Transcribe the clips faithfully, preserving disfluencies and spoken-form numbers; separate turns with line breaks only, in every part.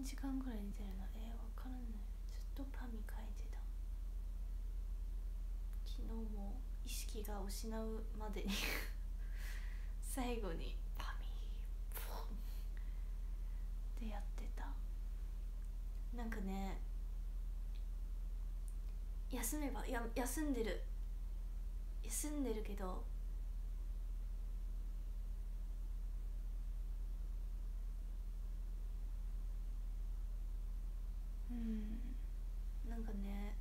じかんぐらい寝てるの？えー、わからない。ずっとパミ書いてた。昨日も意識が失うまでに最後にパミポンってやってた。なんかね、休めば、いや休んでる休んでるけど、うん、なんかね、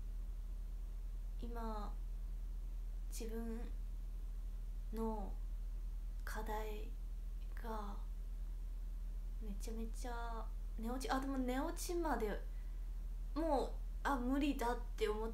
今自分の課題がめちゃめちゃ寝落ち、あでも寝落ちまでもうあ無理だって思って、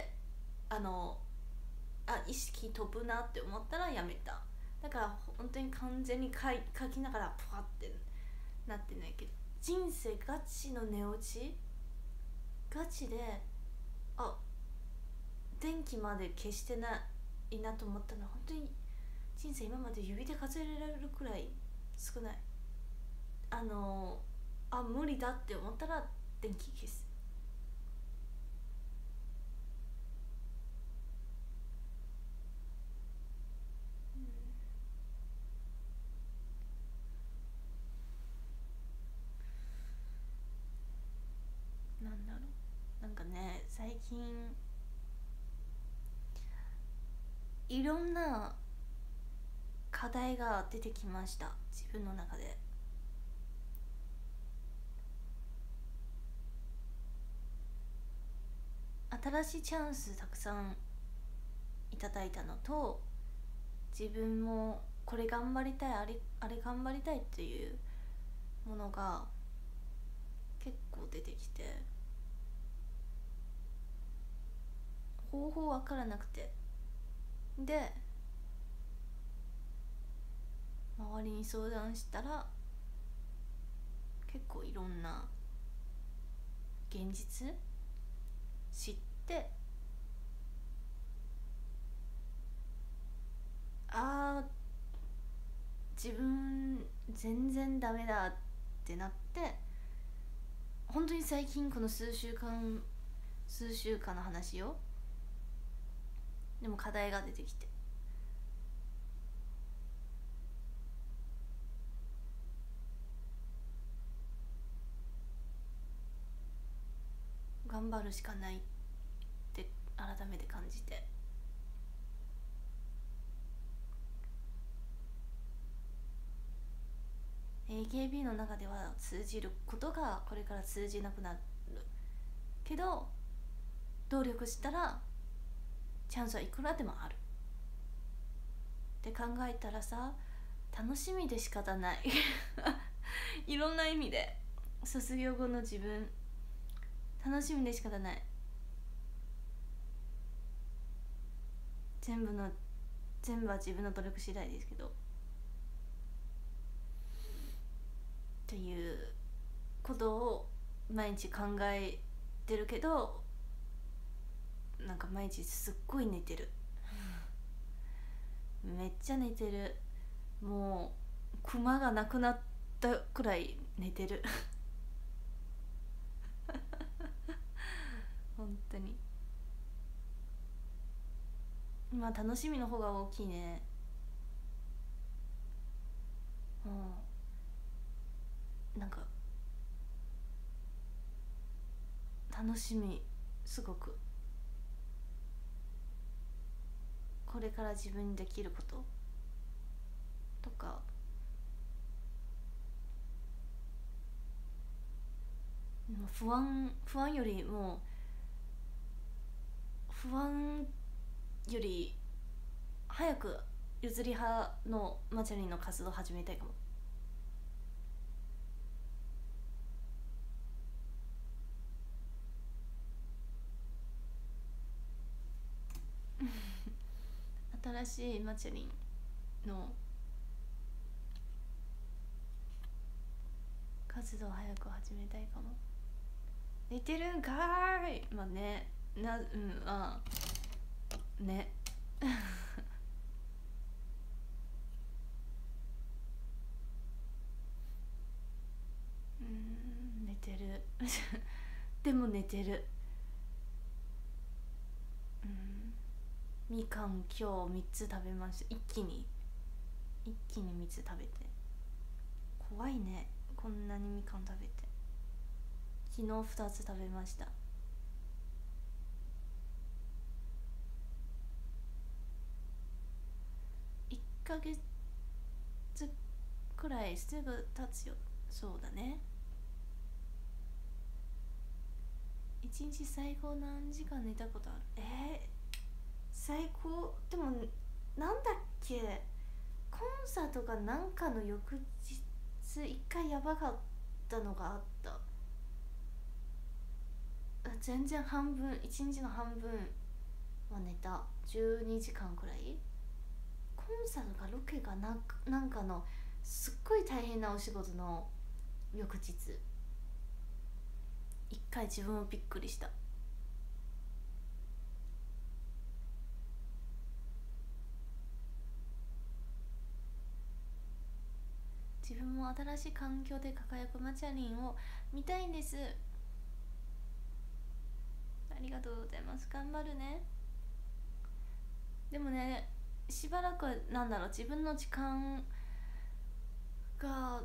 あのあ意識飛ぶなって思ったらやめた。だから本当に完全に書い書きながらパワってなってないけど、人生ガチの寝落ち、ガチであ電気まで消してないなと思ったのは本当に人生今まで指で数えられるくらい少ない。あのあ無理だって思ったら電気消す。なんだろう、なんかね最近いろんな課題が出てきました、自分の中で。新しいチャンスたくさんいただいたのと、自分もこれ頑張りたい、あれあれ頑張りたいっていうものが結構出てきて、方法わからなくて、で周りに相談したら結構いろんな現実知って、あー自分全然ダメだってなって、本当に最近この数週間数週間の話よ。でも課題が出てきて、頑張るしかないって改めて感じて、 エーケービー の中では通じることがこれから通じなくなるけど、努力したらチャンスはいくらでもあるって考えたらさ、楽しみで仕方ないいろんな意味で卒業後の自分楽しみで仕方ない。全部の全部は自分の努力次第ですけど、っていうことを毎日考えてるけど、なんか毎日すっごい寝てるめっちゃ寝てる。もうクマがなくなったくらい寝てる本当に。まあ楽しみの方が大きいね。うん、なんか楽しみ、すごくこれから自分にできることとか、不安不安よりも不安より早く譲り派のマチャリンの活動を始めたいかも新しいマチャリンの活動を早く始めたいかも。寝てるんかーい。まあね、な、うんあねうん寝てでも寝てる。うん、みかん今日みっつ食べました。一気に一気にみっつ食べて、怖いね、こんなにみかん食べて。昨日ふたつ食べました。いっかげつくらいすぐ経つよ。そうだね。一日最高何時間寝たことある？えー、最高でもなんだっけ、コンサートかなんかの翌日一回やばかったのがあった。全然半分、一日の半分は寝た。じゅうにじかんくらい。コンサートかロケかなんかなんかのすっごい大変なお仕事の翌日、一回自分もびっくりした。自分も新しい環境で輝くマチャリンを見たいんです。ありがとうございます。頑張るね。でもね、しばらくなんだろう、自分の時間が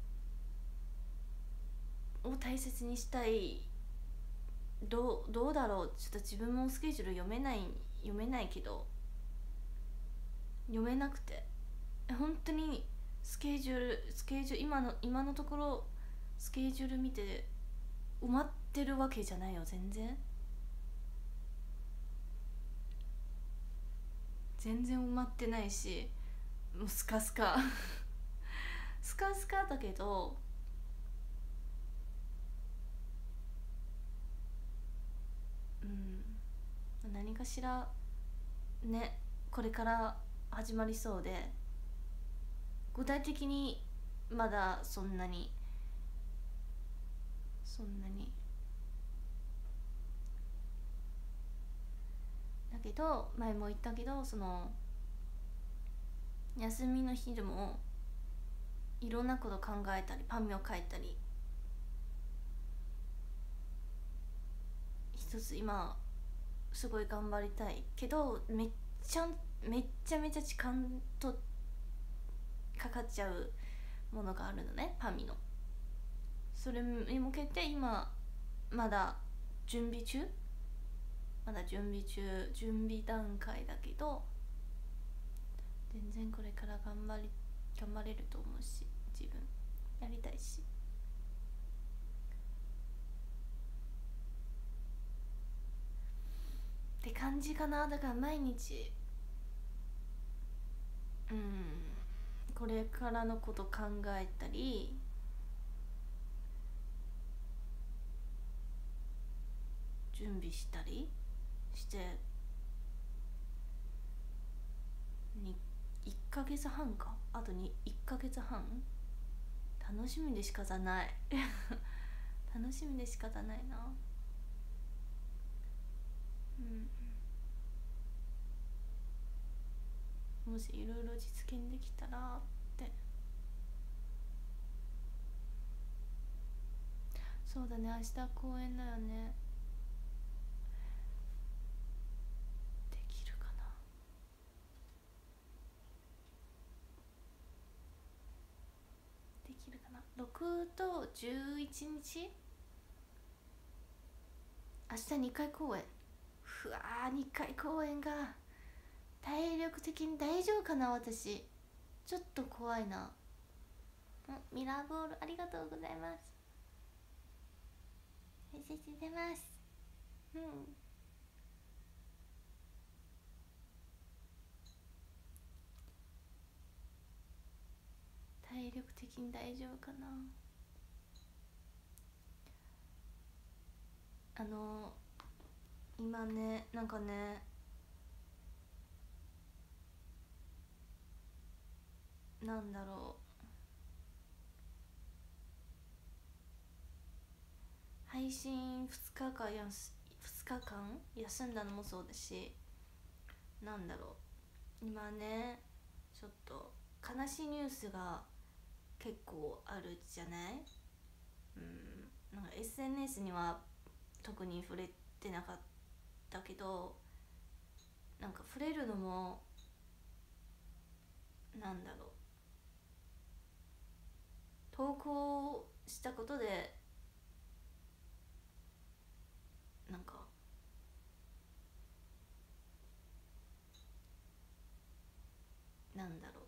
を大切にしたい。どうどうだろう、ちょっと自分もスケジュール読めない読めないけど、読めなくて本当にスケジュールスケジュール今の今のところスケジュール見て埋まってるわけじゃないよ。全然全然埋まってないし、もうスカスカスカスカだけど、うん、何かしらね、これから始まりそうで、具体的にまだそんなにそんなにだけど、前も言ったけど、その休みの日でもいろんなこと考えたり、パンミを書いたり、一つ今すごい頑張りたいけど、めっちゃめっちゃめちゃ時間とかかっちゃうものがあるのね、パミの。それに向けて今まだ準備中まだ準備中準備段階だけど、全然これから頑張り頑張れると思うし、自分やりたいしって感じかな。だから毎日、うん、これからのこと考えたり、準備したりしてにいっかげつはんか、あとにいっかげつはん、楽しみで仕方ない楽しみで仕方ないな。うん、もしいろいろ実現できたらって。そうだね、明日公演だよね。できるかな。できるかな。ろくとじゅういちにち、明日にかい公演。ふわー、にかい公演が体力的に大丈夫かな。私ちょっと怖いな。ミラーボールありがとうございます。ありがとうございます。うん、体力的に大丈夫かな。あの今ね、なんかね、なんだろう、配信ふつかかんやすふつかかん休んだのもそうだし、なんだろう、今ねちょっと悲しいニュースが結構あるじゃない。うん、 なんか エスエヌエス には特に触れてなかったけど、なんか触れるのもなんだろう、投稿したことでなんかなんだろう、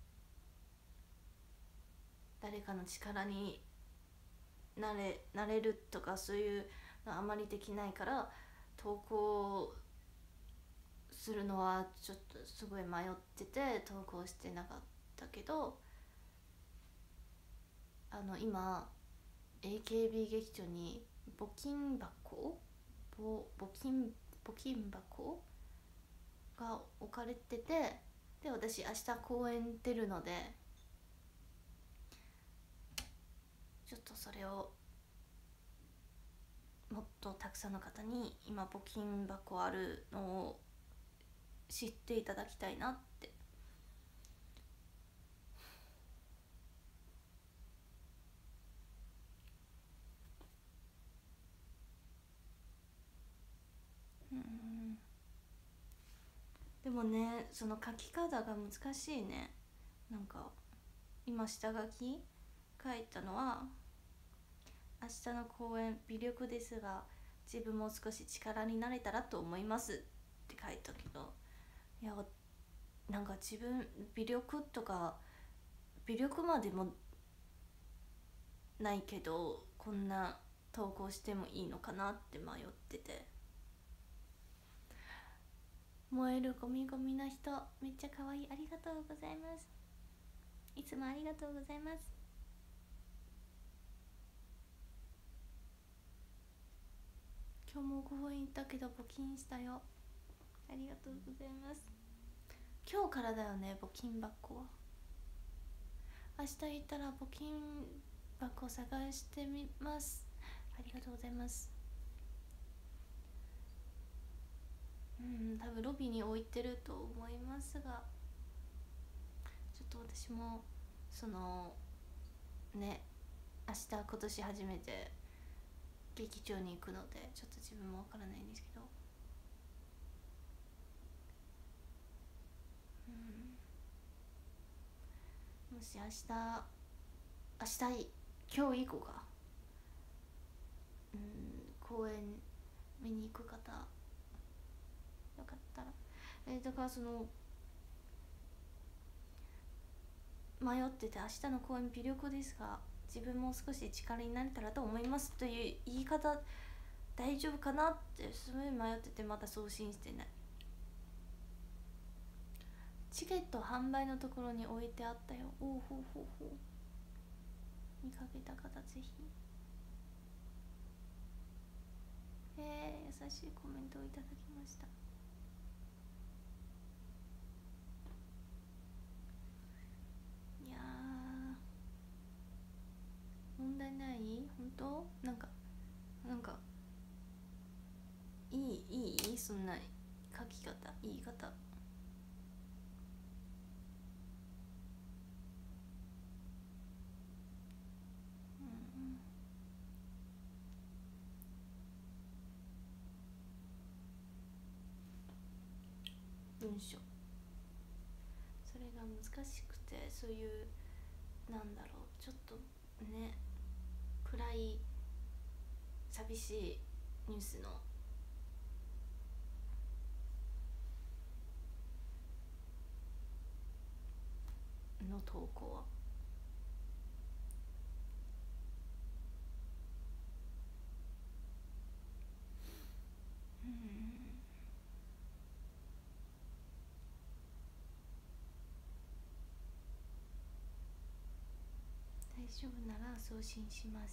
誰かの力になれなれるとかそういうのあまりできないから、投稿するのはちょっとすごい迷ってて投稿してなかったけど、あの今 エーケービー 劇場に募金箱ぼ募金募金箱が置かれてて、で私明日公演出るので、ちょっとそれをもっとたくさんの方に今募金箱あるのを知っていただきたいなって。うん、でもね、その書き方が難しいね。なんか今下書き書いたのは、明日の公演微力ですが自分も少し力になれたらと思いますって書いたけど、いやなんか自分微力とか微力までもないけど、こんな投稿してもいいのかなって迷ってて。燃えるゴミゴミの人めっちゃ可愛い、ありがとうございます、いつもありがとうございます。今日も公園行ったけど募金したよ、ありがとうございます。今日からだよね、募金箱は。明日行ったら募金箱探してみます、ありがとうございます。うん、多分ロビーに置いてると思いますが、ちょっと私もそのね、明日今年初めて劇場に行くのでちょっと自分もわからないんですけど、うん、もし明日明日今日以降か、うん、公演見に行く方よかったら、えー、だからその迷ってて、明日の公演微力ですが自分も少し力になれたらと思いますという言い方大丈夫かなってすごい迷ってて、まだ送信してない。チケット販売のところに置いてあったよ。おお、ほうほうほう、見かけた方ぜひ。えー、優しいコメントをいただきました。いやー問題ない？本当？なんかなんかいいいいそんな書き方言い方。文章それが難しくて、そういうなんだろう、ちょっとね暗い寂しいニュースのの投稿は大丈夫なら送信します。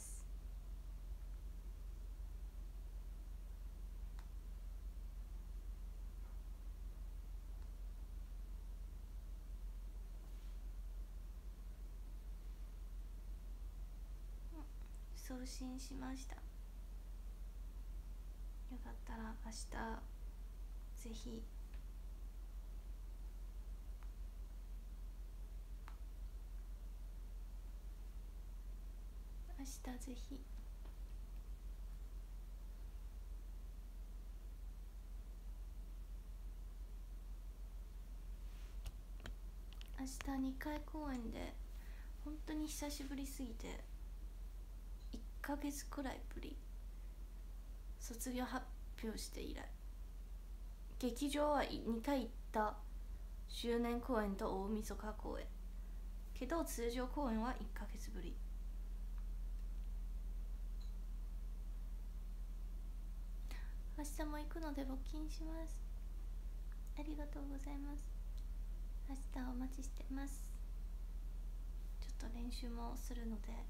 送信しました。よかったら明日ぜひ明日ぜひ明日にかい公演で本当に久しぶりすぎていっかげつくらいぶり、卒業発表して以来。劇場はにかい行った、周年公演と大晦日公演けど通常公演はいっかげつぶり。明日も行くので募金します。ありがとうございます。明日お待ちしてます。ちょっと練習もするので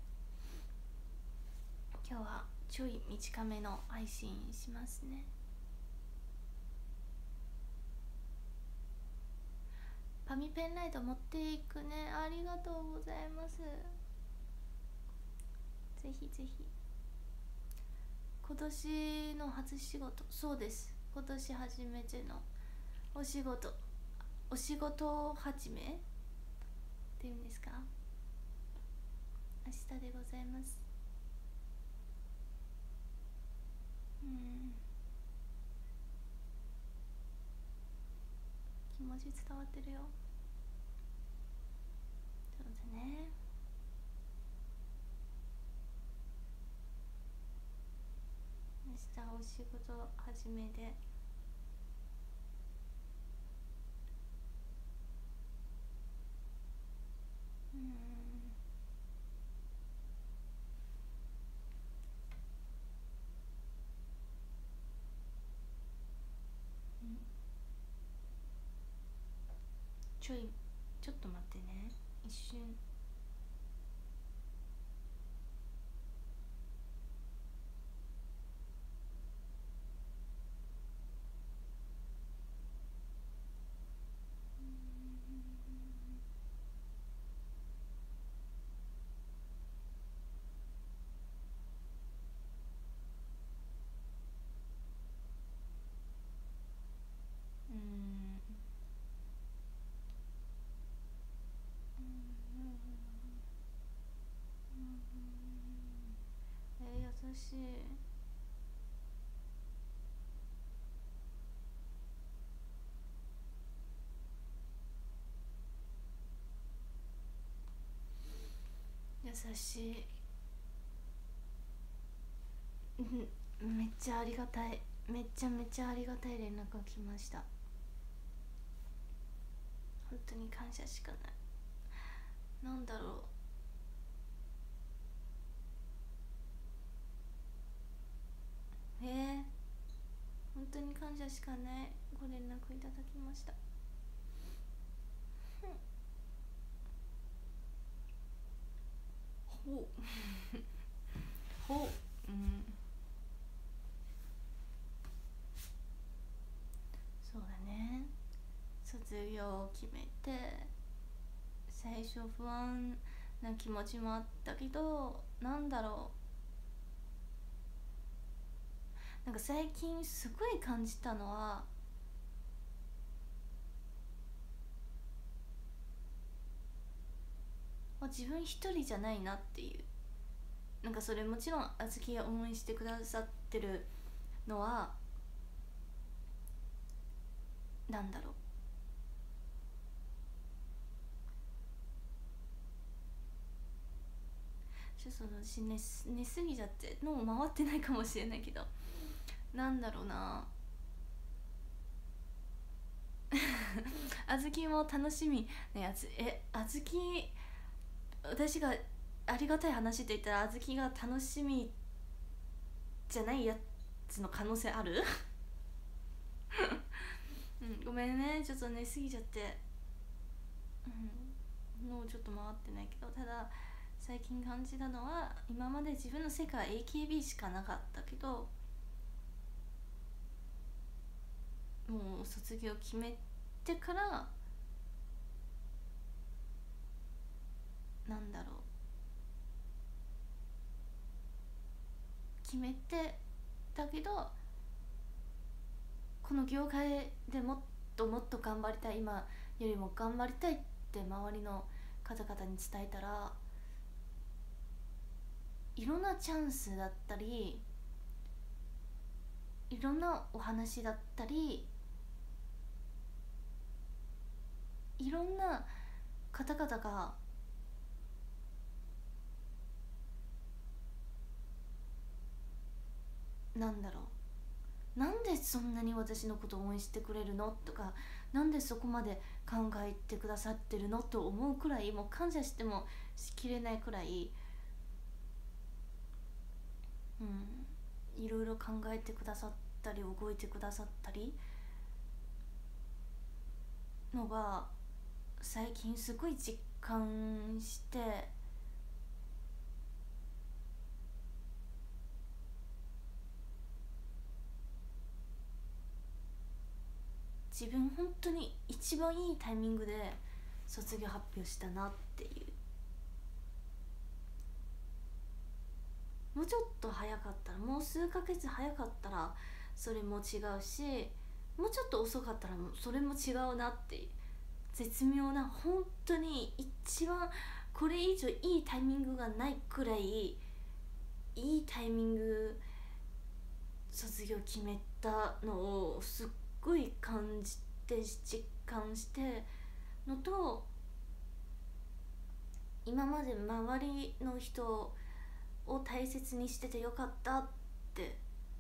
今日はちょい短めの配信しますね。ファミペンライト持っていくね。ありがとうございます。ぜひぜひ。今年の初仕事、そうです、今年初めてのお仕事、お仕事始めっていうんですか、明日でございます。うん、気持ち伝わってるよ。そうだね。明日お仕事始めでうんうんちょいちょっと待ってね、一瞬。うんうんえー、優しい。優しい。うんめっちゃありがたい、めっちゃめちゃありがたい連絡が来ました。本当に感謝しかない。なんだろう、えー、本当に感謝しかない。ご連絡いただきました。ほうほう、うん、そうだね。卒業を決めて最初不安な気持ちもあったけど、なんだろう、なんか最近すごい感じたのは、自分一人じゃないなっていう。なんかそれもちろんあずきが応援してくださってるのはなんだろう、ちょっと私寝す寝すぎちゃって脳回ってないかもしれないけど、なんだろうなあずきも楽しみなやつ。えあずき、私がありがたい話って言ったらあずきが楽しみじゃないやつの可能性あるうん、ごめんね、ちょっと寝すぎちゃって、うん、脳ちょっと回ってないけど、ただ最近感じたのは、今まで自分の世界 エーケービー しかなかったけど、もう卒業決めてからなんだろう、決めてだけどこの業界でもっともっと頑張りたい、今よりも頑張りたいって周りの方々に伝えたら、いろんなチャンスだったりいろんなお話だったりいろんな方々がなんだろう、なんでそんなに私のことを応援してくれるのとか、なんでそこまで考えてくださってるのと思うくらい、もう感謝してもしきれないくらい、うん、いろいろ考えてくださったり動いてくださったりのが最近すごい実感して、自分本当に一番いいタイミングで卒業発表したなっていう。もうちょっと早かったら、もう数ヶ月早かったらそれも違うし、もうちょっと遅かったらそれも違うなっていう、絶妙な、本当に一番これ以上いいタイミングがないくらいいいタイミング卒業決めたのをすっごい感じて実感してのと、今まで周りの人を大切にしててよかったって、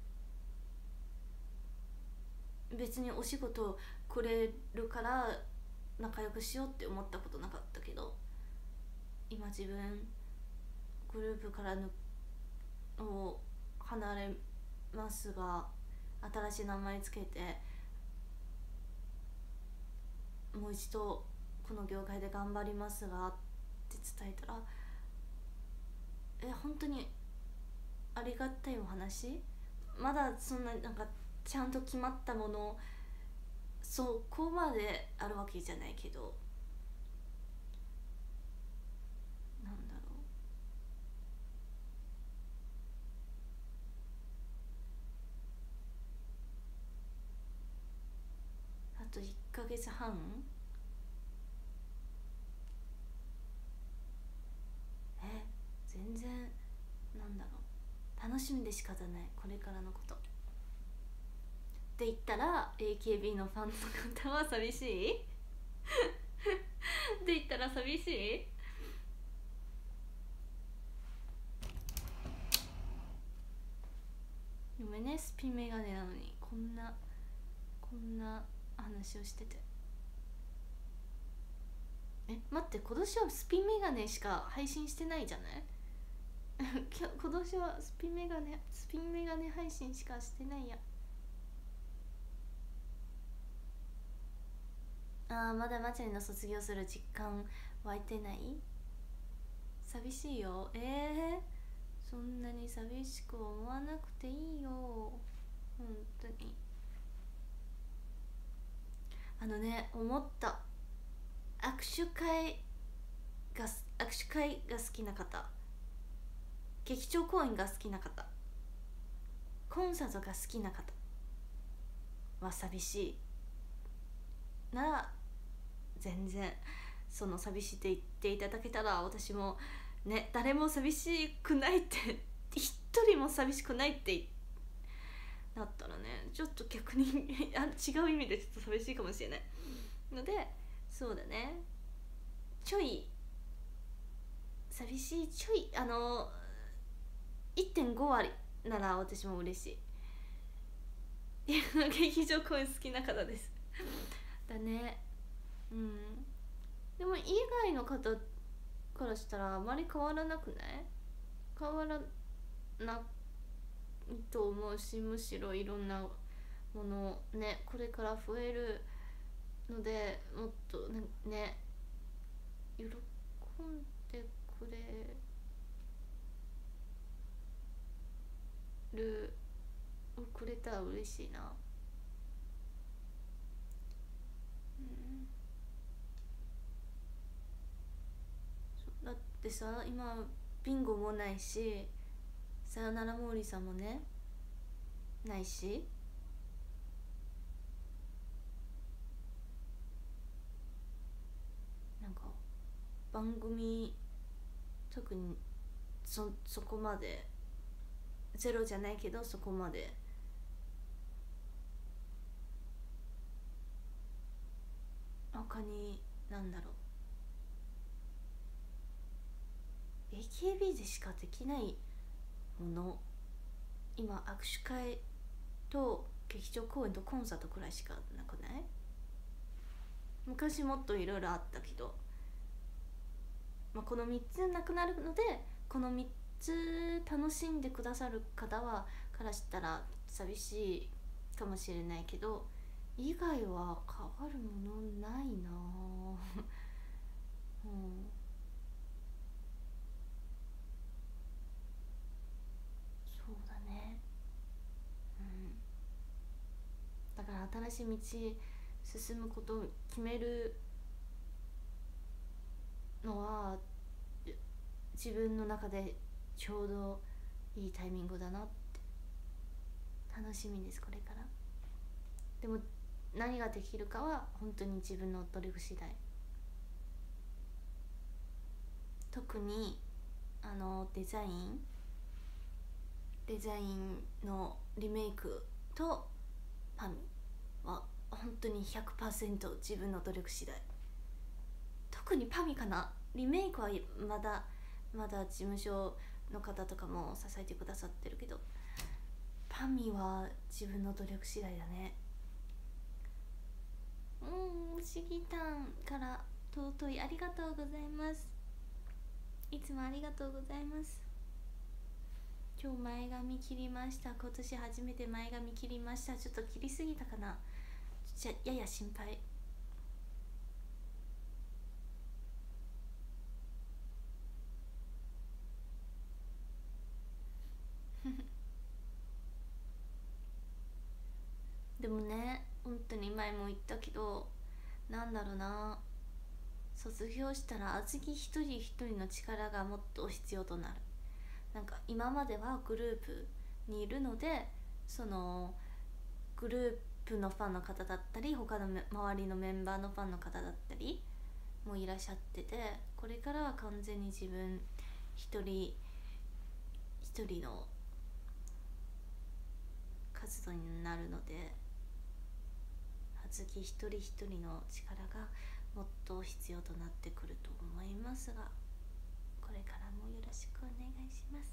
別にお仕事くれるから仲良くしようって思ったことなかったけど、今自分グループからのを離れますが、新しい名前つけてもう一度この業界で頑張りますがって伝えたら、え本当にありがたいお話。まだそんななんかちゃんと決まったものそこまであるわけじゃないけど、なんだろう、あといっかげつはん、え全然なんだろう、楽しみで仕方ないこれからのこと。って言ったら エーケービー のファンの方は寂しいって言ったら寂しい。ごめんね、スピンメガネなのにこんなこんな話をしてて。え待って、今年はスピンメガネしか配信してないじゃない今年はスピンメガネスピンメガネ配信しかしてないや。あーまだマチャリの卒業する実感湧いてない。寂しいよ。えー、そんなに寂しく思わなくていいよ本当に。あのね、思った。握手会が握手会が好きな方、劇場公演が好きな方、コンサートが好きな方は寂しいなら全然その寂しいって言っていただけたら、私もね、誰も寂しくないって一人も寂しくないってなったらね、ちょっと逆にあ違う意味でちょっと寂しいかもしれないので、そうだね、ちょい寂しい、ちょいあの いってんご 割なら私も嬉しい劇場公演好きな方ですだね。うん、でも以外の方からしたらあまり変わらなくない？変わらないと思うし、むしろいろんなものね、これから増えるので、もっとね喜んでくれるくれたら嬉しいな。うんだってさ、今ビンゴもないし、さよなら毛利さんもねないし、なんか番組特にそそこまでゼロじゃないけど、そこまで他になんだろケービー でしかできないもの、今握手会と劇場公演とコンサートくらいしかなくない？昔もっといろいろあったけど、まあ、このみっつなくなるので、このみっつ楽しんでくださる方はからしたら寂しいかもしれないけど、以外は変わるものないなぁ、うん、そうだね、うん、だから新しい道進むことを決めるのは自分の中でちょうどいいタイミングだなって。楽しみです、これから。でも何ができるかは本当に自分の努力次第。特にあのデザインデザインのリメイクとパミは本当に ひゃくパーセント 自分の努力次第。特にパミかな。リメイクはまだまだ事務所の方とかも支えてくださってるけど、パミは自分の努力次第だね。うん、不思議たんから尊いありがとうございます。いつもありがとうございます。今日前髪切りました。今年初めて前髪切りました。ちょっと切りすぎたかな、じゃやや心配。でもね、本当に前も言ったけど、なんだろうな、卒業したらあずき一人一人の力がもっと必要となる。なんか今まではグループにいるので、そのグループのファンの方だったり、他の周りのメンバーのファンの方だったりもいらっしゃってて、これからは完全に自分一人一人の活動になるので、あずき一人一人の力がもっと必要となってくると思いますが、これからもよろしくお願いします。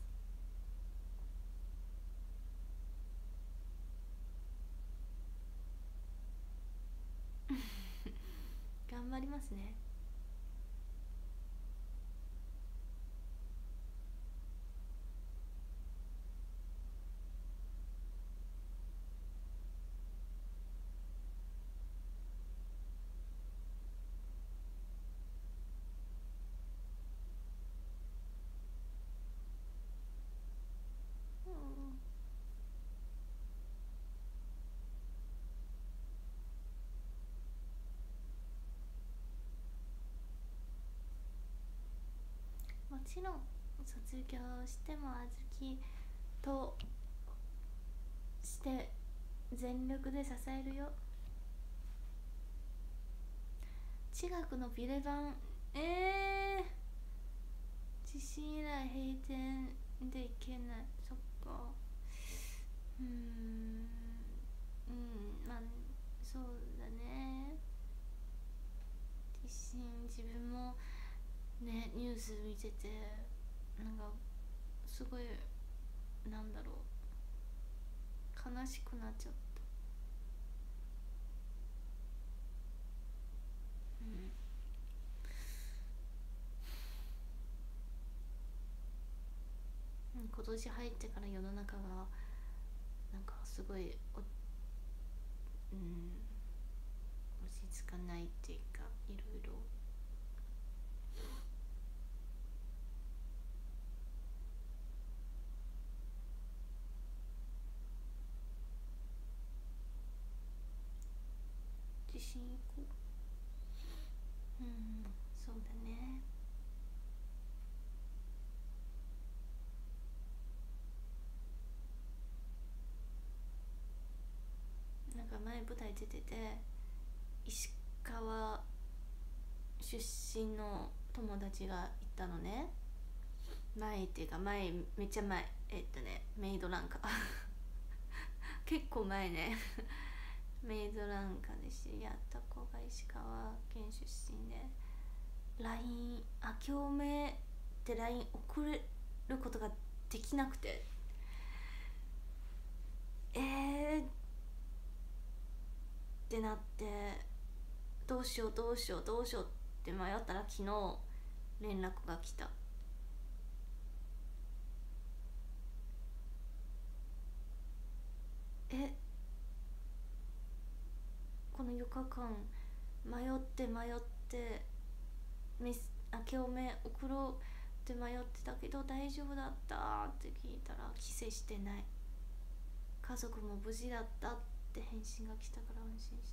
頑張りますね。うん、もちろん卒業してもあずきとして全力で支えるよ。地学のビレ版、えー、地震以来閉店で行けない。そっか、うーん、うん、まあそうだね。地震、自分もねニュース見てて、なんかすごい、なんだろう、悲しくなっちゃった。うん、今年入ってから世の中がなんかすごいお、うん、落ち着かないっていうか、いろいろ地震以降、うん、そうだね。なんか前舞台出てて、石川出身の友達がいたのね。前っていうか前、めっちゃ前、えっとねメイドランカ結構前ねメイドランカで知り合った子が石川県出身で、 ライン あ、共鳴ライン 送れることができなくて、えーってなって、どうしようどうしようどうしようって迷ったら昨日連絡が来た。えこのよっかかん迷って迷ってメス明けおめ送ろうって迷ってたけど大丈夫だったって聞いたら帰省してない、家族も無事だったって返信が来たから安心した。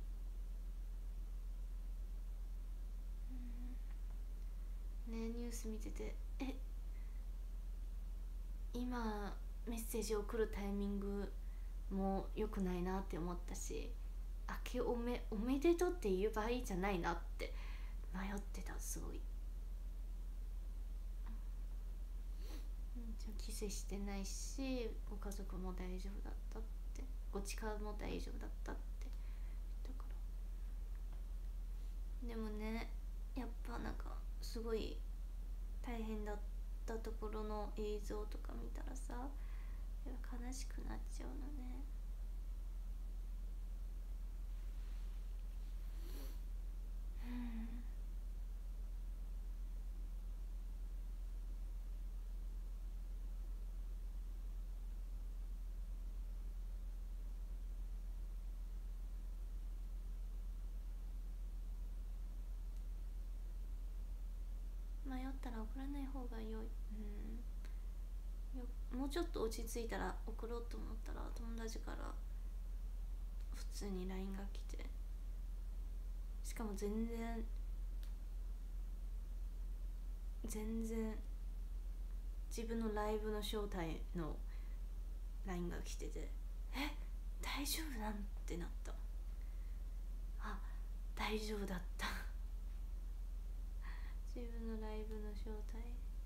うんね、ニュース見てて、え今メッセージを送るタイミングも良くないなって思ったし、明けおめおめでとうって言う場合じゃないなって迷ってた。すごい、うん、じゃあ帰省してないしご家族も大丈夫だったって、ご家も大丈夫だったって言ったから。でもね、やっぱなんかすごい大変だったところの映像とか見たらさ、悲しくなっちゃうのね。迷ったら送らない方が良い。うん、よもうちょっと落ち着いたら送ろうと思ったら友達から普通に ライン が来て、しかも全然全然自分のライブの招待の ライン が来てて、え大丈夫なんてなった。あ大丈夫だった自分のライブの招待。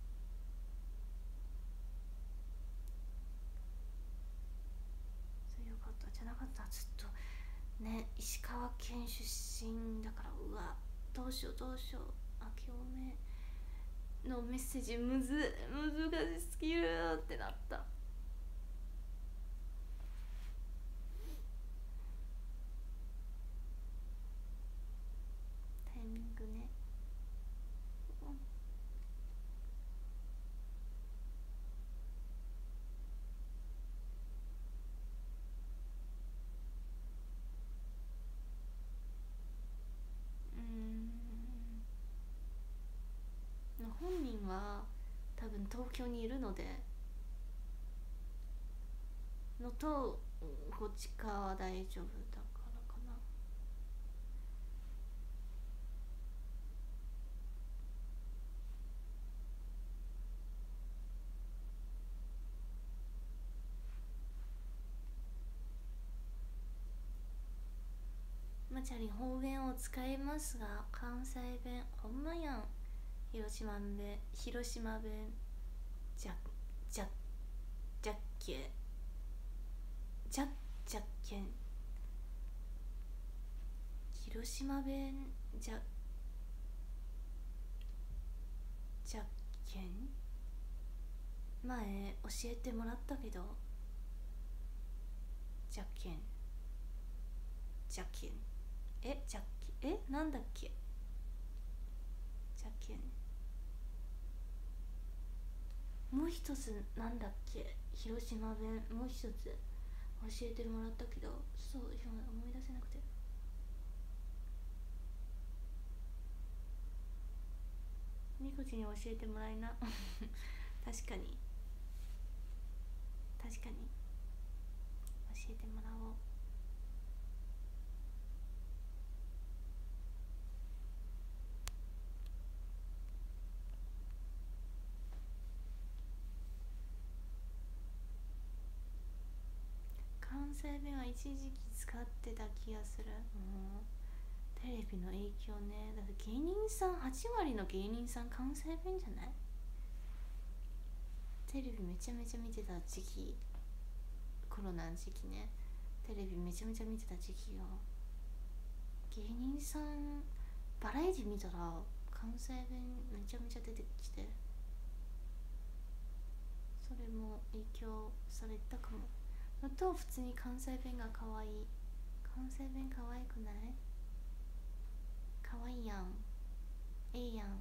そうよかった。じゃなかったらずっとね、石川県出身だから、うわどうしようどうしよう、明けおめのメッセージむず難しすぎるってなった。タイミングね。うん、本人は多分東京にいるのでのと、こっちかは大丈夫だからかな。まちゃり方言を使いますが関西弁ほんまやん。広島弁広島弁じゃじゃじゃっけじゃじゃっけん、広島弁じゃじゃっけん、前教えてもらったけど、じゃっけんじゃっけんえじゃっけんえなんだっけ、じゃっけん、もう一つなんだっけ、広島弁もう一つ教えてもらったけど、そう思い出せなくて。みこちに教えてもらいな確かに確かに教えてもらおう。関西弁は一時期使ってた気がする。うんテレビの影響ね。だって芸人さんはち割の芸人さん関西弁じゃない？テレビめちゃめちゃ見てた時期、コロナの時期ね、テレビめちゃめちゃ見てた時期よ。芸人さんバラエティ見たら関西弁めちゃめちゃ出てきて、 影響されたかも。のと普通に関西弁が可愛い。関西弁可愛くない？可愛いやん。ええやん。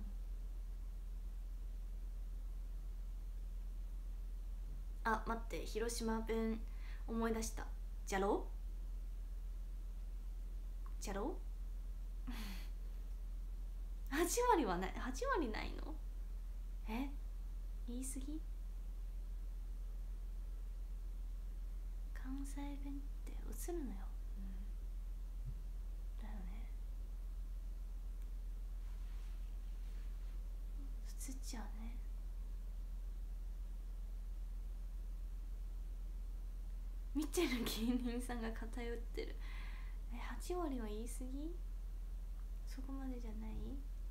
あ、待って、広島弁思い出した。じゃろじゃろはち割はない。はち割ないの？え、言い過ぎ？関西弁って映るのよ、うん、だよね。映っちゃうね。見てる芸人さんが偏ってる。え、はち割は言い過ぎ？そこまでじゃない？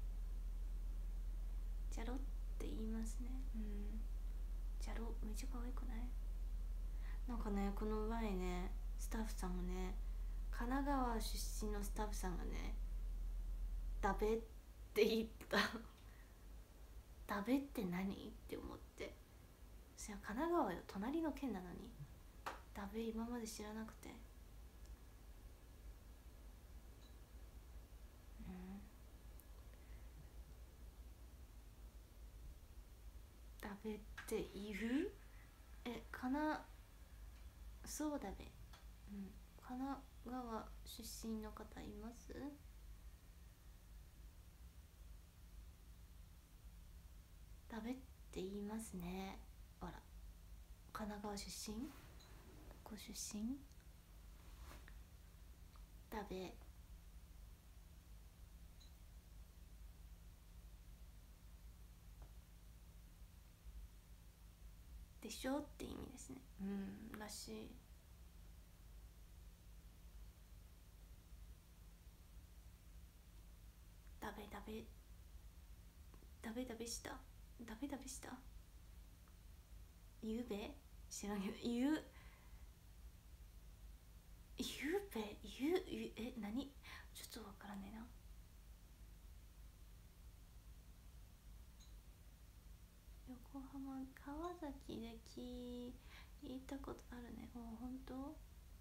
じゃろって言いますね。うん。じゃろめっちゃ可愛くない？なんかね、この前ね、スタッフさんがね、神奈川出身のスタッフさんがね、ダベって言った。ダベって何って思って。そりゃ神奈川よ、隣の県なのにダベ今まで知らなくて。うん、ダベっている？え、かな、そうだべ、うん、神奈川出身の方います？ダベって言いますね。あら、神奈川出身？ご出身？ダベでしょって意味ですね。うん、らしい。ダベダベダベダベした。ダベダベした。ゆうべ知らんけど、ゆうゆうべゆうゆえ何？ちょっとわからないな。横浜川崎で聞いたことあるね。もうほんと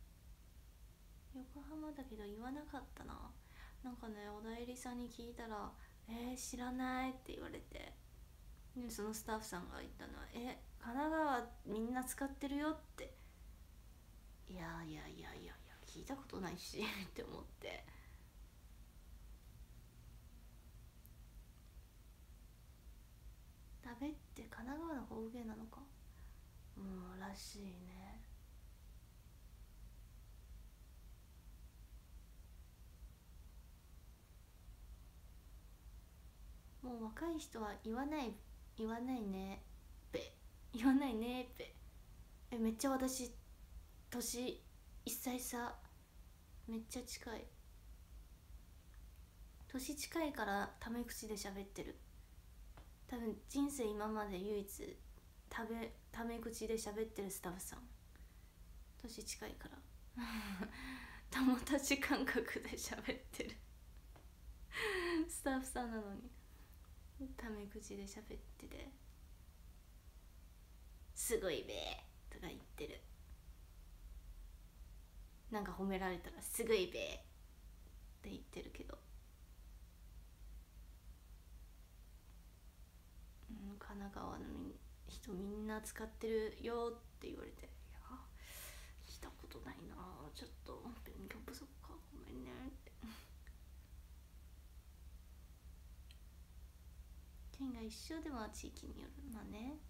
横浜だけど言わなかったな。なんかね、おだいりさんに聞いたらえー、知らないって言われて、でそのスタッフさんが言ったのはえ神奈川みんな使ってるよって。いやいやいやいやいや聞いたことないしって思って。食べって神奈川の方言なのか。うんらしいね。もう若い人は言わない言わないねって言わないねって。え、めっちゃ私年いっさい差、めっちゃ近い。年近いからタメ口で喋ってる。多分人生今まで唯一タメタメ口で喋ってるスタッフさん。年近いから友達感覚で喋ってるスタッフさんなのにタメ口で喋ってて、すごいべとか言ってる。なんか褒められたらすごいべって言ってるけど、うん、神奈川の人みんな使ってるよって言われて、いや聞いたことないな、ちょっと勉強不足か、ごめんねって県が一緒では地域による。まあね。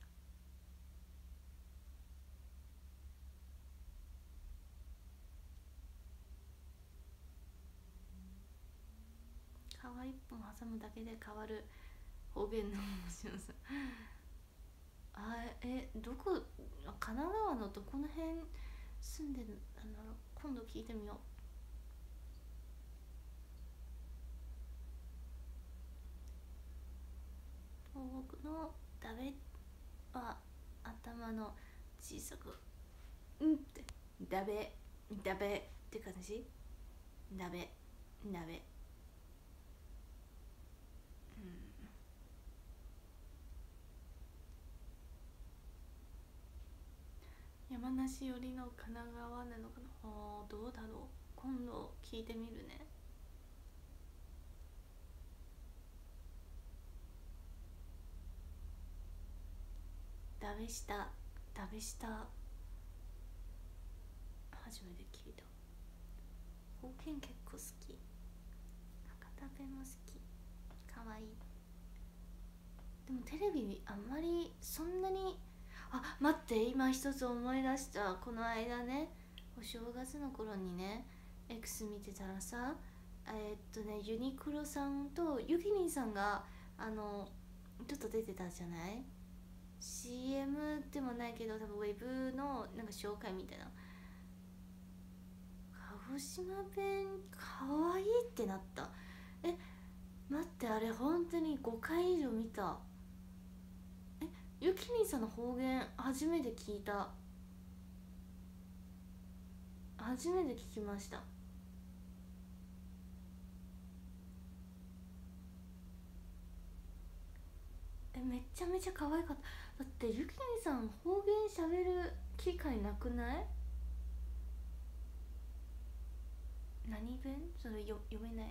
皮一本挟むだけで変わる方言の面白さあ、え、どこ、神奈川のどこの辺住んでるんだろう。今度聞いてみよう。東北のダベは頭の小さくうんってダベダベって感じ。ダベダベ、うん、 山梨寄りの神奈川なのかな。あー、どうだろう、今度聞いてみるね。ダメした、ダメした、初めて聞いた。方言結構好き、博多弁も好き、かわいい。でもテレビあんまりそんなに、あ、待って、今一つ思い出した。この間ね、お正月の頃にね X 見てたらさ、えー、っとねユニクロさんとゆきりんさんがあのちょっと出てたじゃない。 シーエム でもないけど多分ウェブのなんか紹介みたいな。鹿児島弁かわいいってなった。え、待って、あれ本当にごかい以上見た。え、ゆきりんさんの方言初めて聞いた。初めて聞きました。え、めちゃめちゃ可愛かった。だってゆきりんさん方言しゃべる機会なくない？何弁？それよ読めない。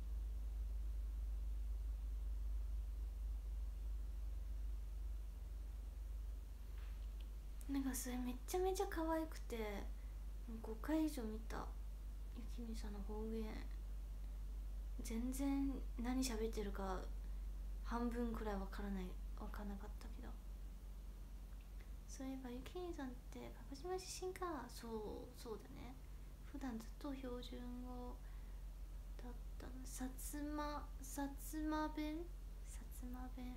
なんかそれめちゃめちゃ可愛くてごかい以上見た。ゆきりんさんの方言全然何喋ってるか半分くらいわからない、わからなかったけど。そういえばゆきりんさんって鹿児島出身か。そうそうだね。普段ずっと標準語だったの。薩摩薩摩弁、薩摩弁、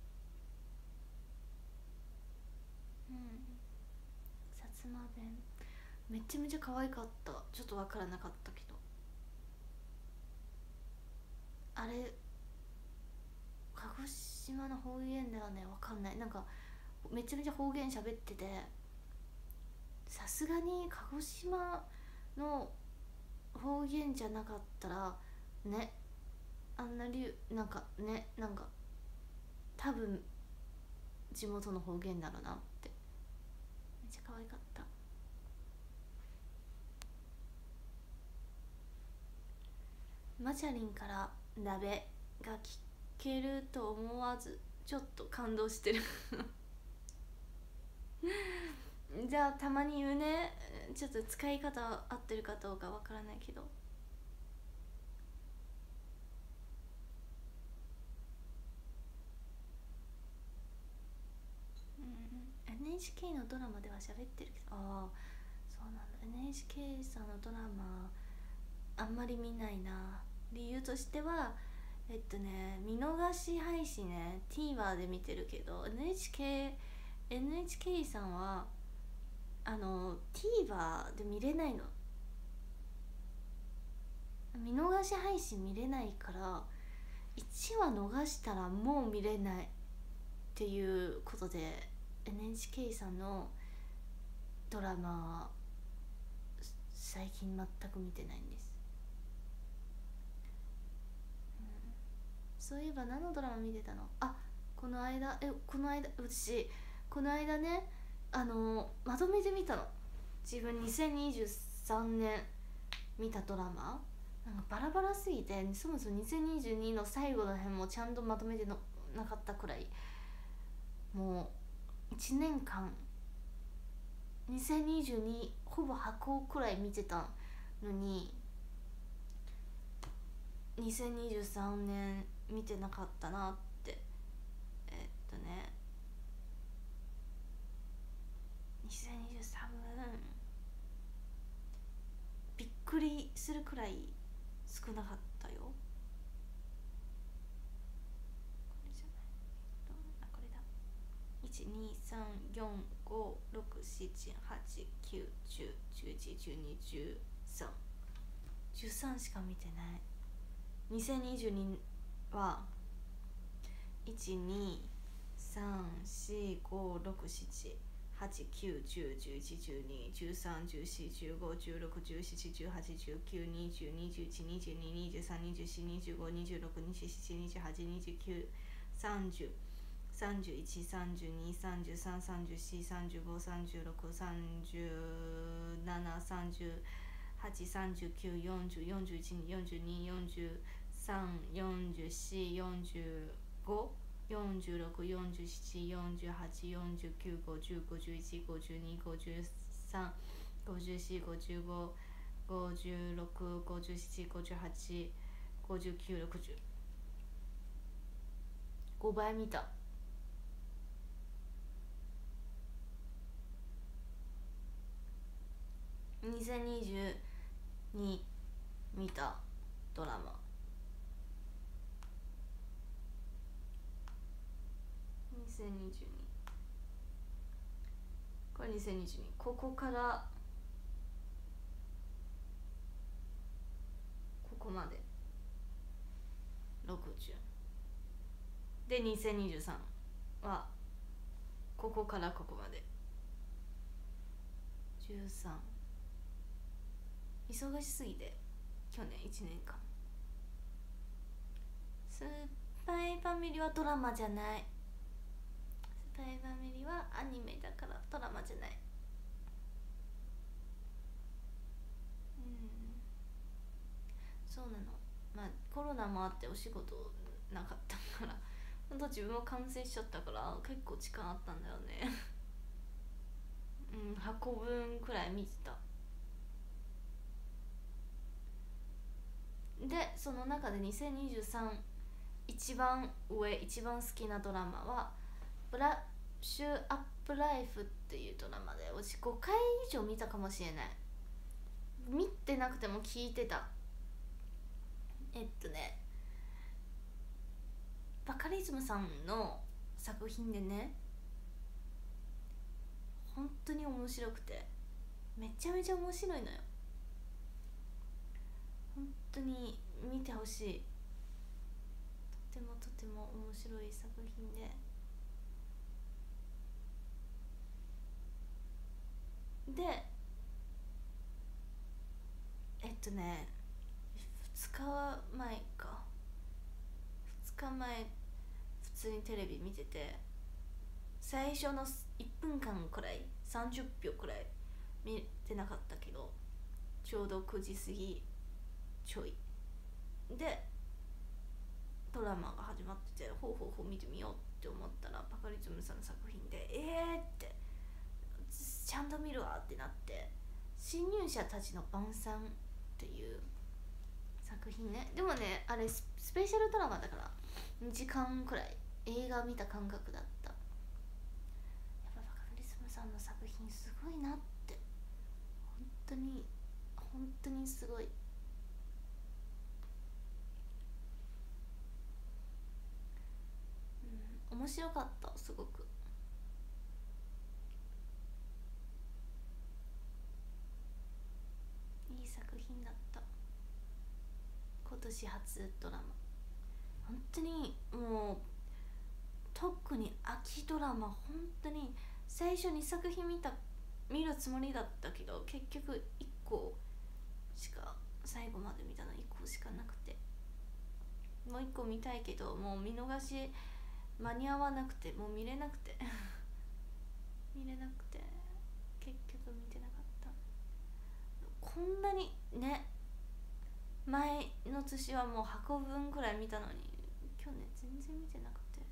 うん、薩摩弁めちゃめちゃ可愛かった。ちょっとわからなかったけど、あれ鹿児島の方言だよね。わかんない、なんかめちゃめちゃ方言喋ってて、さすがに鹿児島の方言じゃなかったらね、あんなりなんかね、なんか多分地元の方言だろうなって。めっちゃ可愛かった。マチャリンから鍋が聞けると思わずちょっと感動してるじゃあたまに言うね。ちょっと使い方合ってるかどうかわからないけど、うん、エヌエイチケー のドラマでは喋ってるけど、ああそうなんだ。 エヌエイチケー さんのドラマあんまり見ないな。理由としてはえっとね見逃し配信ね TVer で見てるけど、 エヌエイチケー エヌエイチケー さんはあの TVer で見れないの。見逃し配信見れないからいちわ逃したらもう見れないっていうことで エヌエイチケー さんのドラマ最近全く見てないんです、うん、そういえば何のドラマ見てたの。あ、この間えこの間私この間ねあのまとめて見たの。自分にせんにじゅうさんねん見たドラマなんかバラバラすぎて、そもそもにせんにじゅうにの最後の辺もちゃんとまとめてのなかったくらい、もういちねんかんにせんにじゅうにほぼ箱くらい見てたのににせんにじゅうさんねん見てなかったなって。えー、っとねにせんにじゅうさんねんびっくりするくらい少なかったよ。これじゃないどうあこれだ。いちにさんよんごろくしちはちきゅうじゅうじゅういちじゅうにじゅうさんじゅうさんしか見てない。にせんにじゅうにはいちにさんしごろくしちはちきゅうじゅうじゅういちじゅうにじゅうさんじゅうよんじゅうごじゅうろくじゅうななじゅうはちじゅうきゅうにじゅうにじゅういちにじゅうににじゅうさんにじゅうよんにじゅうごにじゅうろくにじゅうななにじゅうはちにじゅうきゅうさんじゅうさんじゅういち、さんじゅうに、さんじゅうさん、さんじゅうよん、さんじゅうご、さんじゅうろく、さんじゅうなな、さんじゅうはち、さんじゅうきゅう、よんじゅう、よんじゅういち、よんじゅうに、よんじゅうさん、よんじゅうよん、よんじゅうご、よんじゅうろく、よんじゅうなな、よんじゅうはち、よんじゅうきゅう、ごじゅう、ごじゅういち、ごじゅうに、ごじゅうさん、ごじゅうよん、ごじゅうご、ごじゅうろく、ごじゅうなな、ごじゅうはち、ごじゅうきゅう、ろくじゅう。ごばい見た。にせんにじゅうに見たドラマ。にせんにじゅうに、これにせんにじゅうに、ここからここまでろくじゅうで、にせんにじゅうさんはここからここまでじゅうさん。忙しすぎて去年いちねんかん。スパイファミリーはドラマじゃない。スパイファミリーはアニメだからドラマじゃない。うん、そうなの。まあコロナもあってお仕事なかったからほんと自分も感染しちゃったから結構時間あったんだよねうん、箱分くらい見てた。でその中でにせんにじゅうさん一番上一番好きなドラマはブラッシュアップライフっていうドラマで、私ごかい以上見たかもしれない。見てなくても聞いてた。えっとねバカリズムさんの作品でね、本当に面白くてめちゃめちゃ面白いのよ。本当に見てほしい。とてもとても面白い作品で、でえっとねふつかまえかふつかまえ普通にテレビ見てて、最初のいっぷんかんくらいさんじゅっぴょうくらい見てなかったけど、ちょうどくじ過ぎちょいでドラマが始まってて、ほうほうほう見てみようって思ったらバカリズムさんの作品で、えーってちゃんと見るわってなって、侵入者たちの晩餐っていう作品ね。でもねあれスペシャルドラマだからにじかんくらい映画見た感覚だった。やっぱバカリズムさんの作品すごいなって、本当に本当にすごい。うん、面白かった。すごくいい作品だった。今年初ドラマ、本当にもう特に秋ドラマ、本当に最初にさく品見た見るつもりだったけど結局いっこしか、最後まで見たのいっこしかなくて、もういっこ見たいけどもう見逃し間に合わなくて、もう見れなくて見れなくて結局見てなかった。こんなにね、前の年はもう箱分くらい見たのに去年全然見てなくて、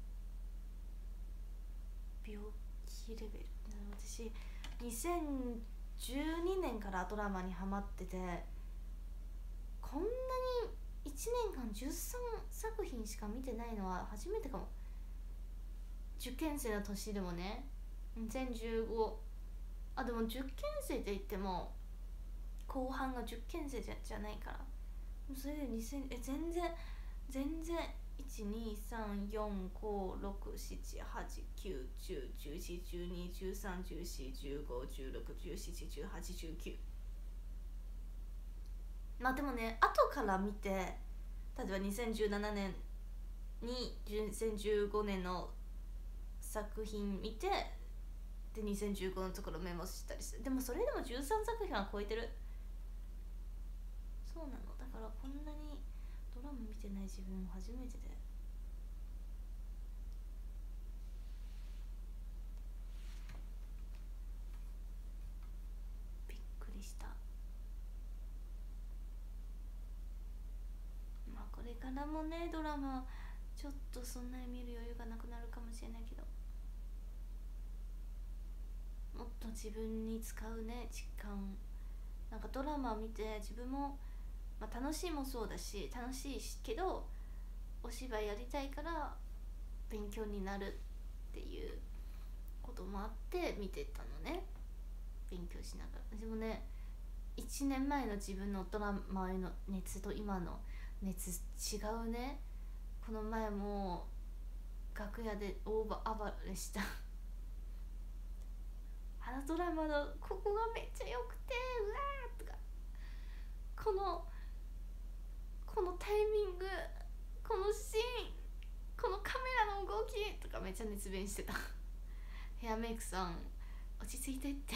病気レベル。私にせんじゅうにねんからドラマにハマってて、こんなにいちねんかんじゅうさんさく品しか見てないのは初めてかも。受験生の年でもね、にせんじゅうご、あでも受験生って言っても後半が受験生じゃ、じゃないから、それでにせんえ全然全然いち、に、さん、よん、ご、ろく、なな、はち、きゅう、じゅう、じゅういち、じゅうに、じゅうさん、じゅうよん、じゅうご、じゅうろく、じゅうなな、じゅうはち、じゅうきゅう。まあでもね後から見て、例えばにせんじゅうななねんににせんじゅうごねんの作品見て、でにせんじゅうごのところメモしたりする。でもそれでもじゅうさんさく品は超えてる。そうなの。だからこんなにドラマ見てない自分初めてで、 からもねドラマちょっとそんなに見る余裕がなくなるかもしれないけど、もっと自分に使うね時間、なんかドラマを見て自分も、まあ、楽しいもそうだし楽しいけどお芝居やりたいから勉強になるっていうこともあって見てたのね、勉強しながら。でもねいちねんまえの自分のドラマへの熱と今の熱違うね。この前も楽屋で大暴れしたあのドラマのここがめっちゃ良くてうわーとか、このこのタイミング、このシーン、このカメラの動きとかめっちゃ熱弁してたヘアメイクさん落ち着いてって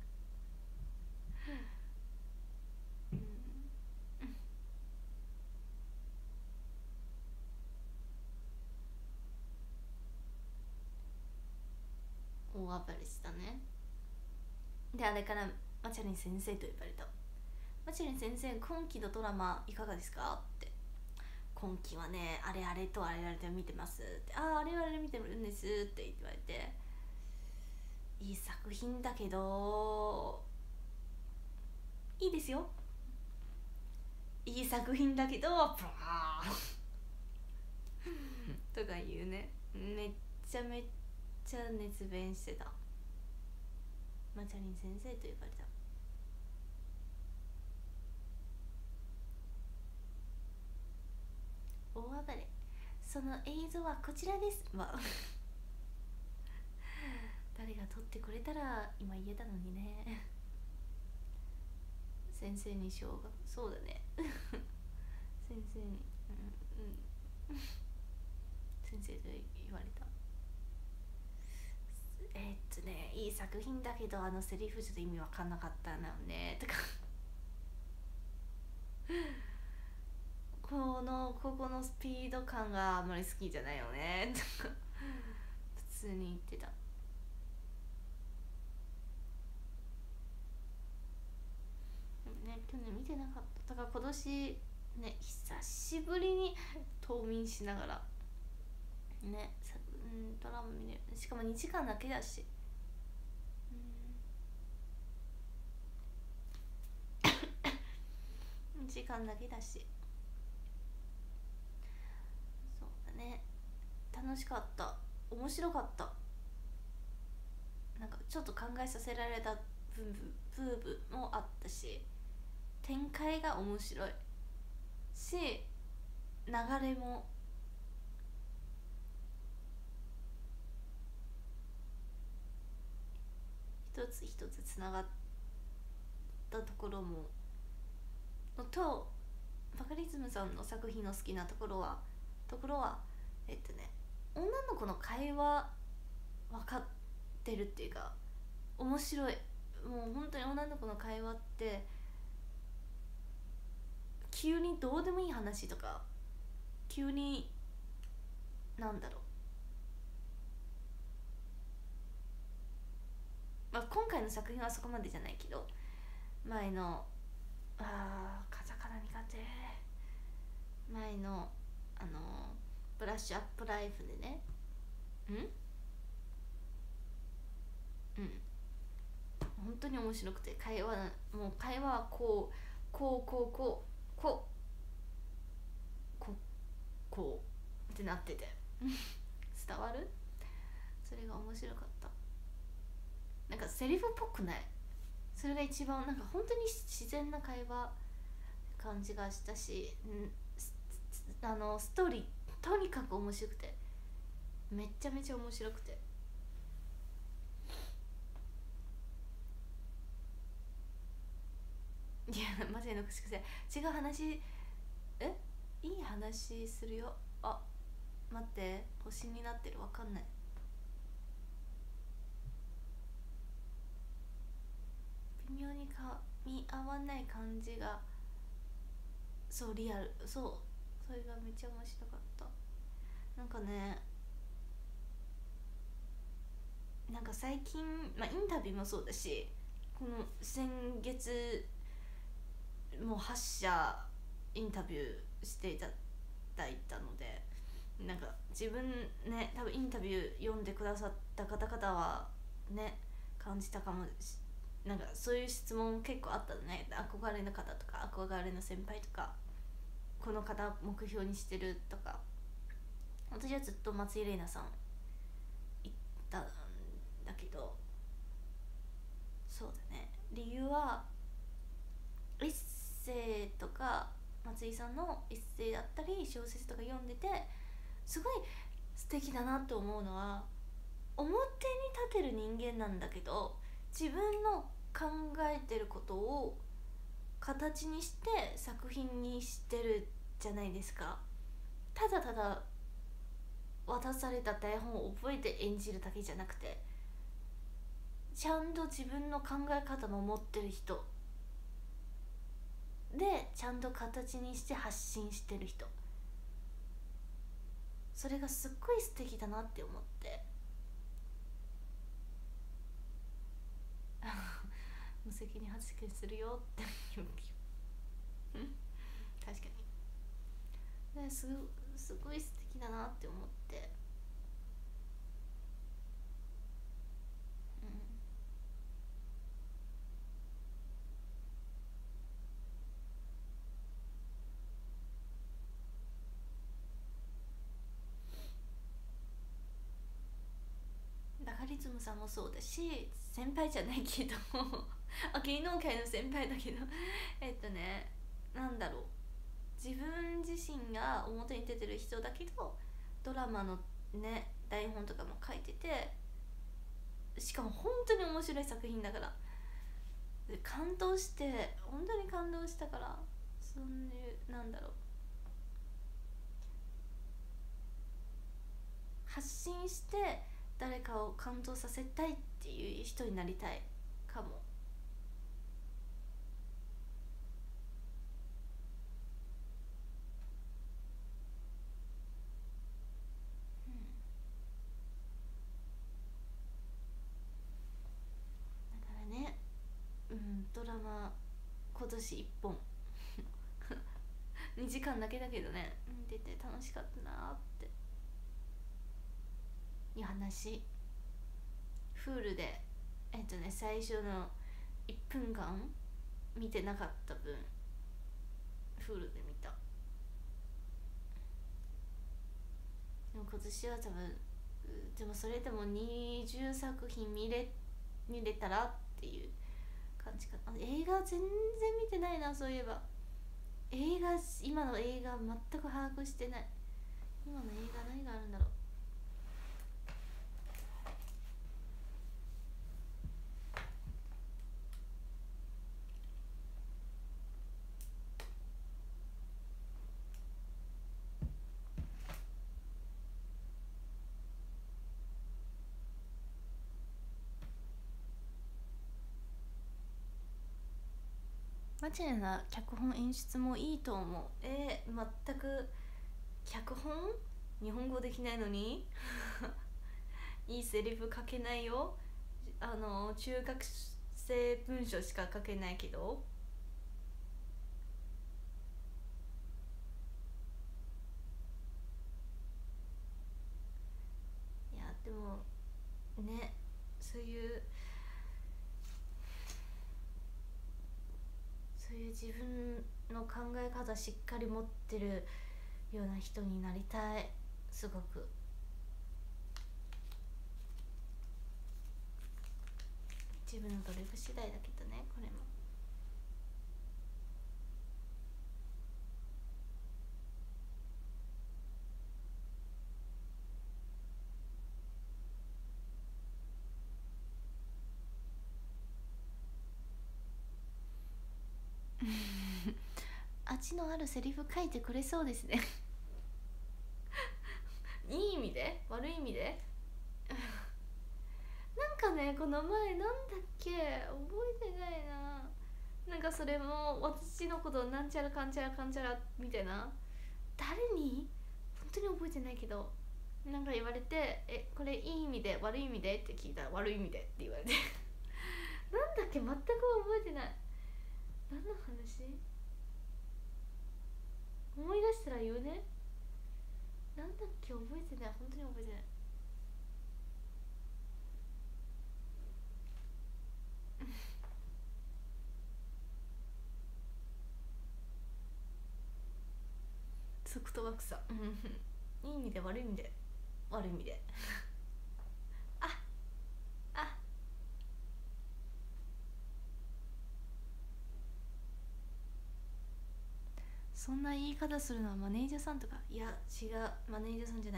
大暴れしたね。であれからマチャリン先生と呼ばれた。マチャリン先生、今期のドラマいかがですかって。今期はねあれあれとあれあれで見てますって。あああれあれ見てるんですって言われて、いい作品だけどいいですよ、いい作品だけどブワーとか言うね。めっちゃめっちゃ熱弁してた。マチャリン先生と呼ばれた。大暴れ、その映像はこちらですわ誰が撮ってくれたら今言えたのにね先生にしようが、そうだね先生に、うんうん先生と言われた。えー、っとねいい作品だけどあのセリフちょっと意味わかんなかったのよねとかこのここのスピード感があんまり好きじゃないよねとか普通に言ってた。でもね去年見てなかった。だから今年ね久しぶりに冬眠しながらね、うん、ドラマ見る。しかもにじかんだけだし、うん、にじかんだけだし、そうだね、楽しかった、面白かった。なんかちょっと考えさせられた部分部分もあったし、展開が面白いし流れも一つ一つつながったところもと、バカリズムさんの作品の好きなところはところはえっとね女の子の会話分かってるっていうか面白い。もう本当に女の子の会話って急にどうでもいい話とか急になんだろう、まあ、今回の作品はそこまでじゃないけど前のあーカタカナ苦手前のあのブラッシュアップライフでねんうん本当に面白くて、会話もう会話はこうこうこうこうこうこうこうってなってて伝わる。それが面白かった。なんかセリフっぽくない、それが一番なんか本当に自然な会話感じがしたし、んあのストーリーとにかく面白くてめっちゃめちゃ面白くて、いやマジでの口癖違う話、えいい話するよ。あ待って星になってる、わかんない。微妙にかみ合わない感じがそうリアル、そうそれがめっちゃ面白かった。なんかねなんか最近、まあ、インタビューもそうだしこの先月もうはっしゃインタビューしていただいたので、なんか自分ね、多分インタビュー読んでくださった方々はね感じたかもし、なんかそういう質問結構あったのね。憧れの方とか憧れの先輩とか、この方目標にしてるとか。私はずっと松井玲奈さん言ったんだけど、そうだね、理由はエッセイとか松井さんのエッセイだったり小説とか読んでてすごい素敵だなと思うのは、表に立てる人間なんだけど自分の考えてることを形にして作品にしてるじゃないですか。ただただ渡された台本を覚えて演じるだけじゃなくて、ちゃんと自分の考え方も持ってる人でちゃんと形にして発信してる人、それがすっごい素敵だなって思って無責任発言するよって言う確かに、ですすごい素敵だなって思って、うん、バカリズムさんもそうだし、先輩じゃないけどあ、芸能界の先輩だけどえっとね、なんだろう、自分自身が表に出てる人だけどドラマのね台本とかも書いてて、しかも本当に面白い作品だから感動して、本当に感動したから、そういうなんだろう、発信して誰かを感動させたいっていう人になりたいかも。だからね、うん、ドラマ今年いっぽんにじかんだけだけどね、見てて楽しかったなっていう話。フールでえっとね最初のいっぷんかん見てなかった分フールで見た。でも今年は多分、でもそれでもにじゅうさく品見れ見れたらっていう感じかな。映画全然見てないな、そういえば。映画、今の映画全く把握してない。今の映画何があるんだろう。マジでな脚本演出もいいと思う。えー、全く脚本日本語できないのにいいセリフ書けないよ。あの中学生文章しか書けないけど、いやでもね、そういうそういう自分の考え方しっかり持ってるような人になりたい。すごく自分の努力次第だけどね、これも。味のあるセリフ書いてくれそうですねいい意味で悪い意味でなんかね、この前なんだっけ覚えてないな。なんかそれも私のことなんちゃらかんちゃらかんちゃらみたいな、誰に本当に覚えてないけど、なんか言われて、えこれいい意味で悪い意味でって聞いたら悪い意味でって言われてなんだっけ全く覚えてない。何の話、思い出したら言うね。 なんだっけ覚えてない、本当に覚えてない。ソフトバンクさん、うん、いい意味で悪い意味で、悪い意味でああ、そんな言い方するのはマネージャーさんとか。いや違う、マネージャーさんじゃない、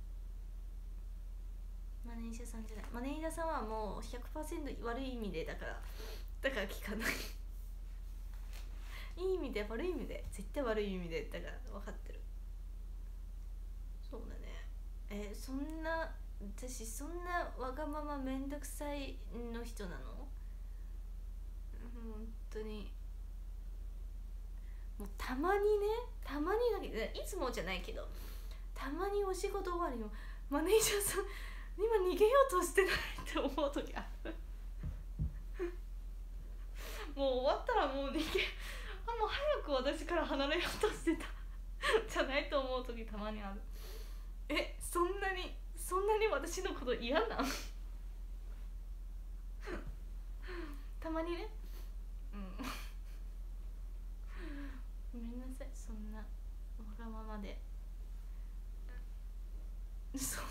マネージャーさんじゃない。マネージャーさんはもう ひゃくパーセント 悪い意味でだから、だから聞かないいい意味で悪い意味で、絶対悪い意味でだから分かってる。そうだね。えそんな、私そんなわがままめんどくさいの人なの？本当にもうたまにね、たまにだけど、いつもじゃないけど、たまにお仕事終わりのマネージャーさん今逃げようとしてないって思う時あるもう終わったらもう逃げ、あもう早く私から離れようとしてたじゃないと思う時たまにある。えそんなにそんなに私のこと嫌なんたまにね。うんごめんなさい、そんなわがままで。そう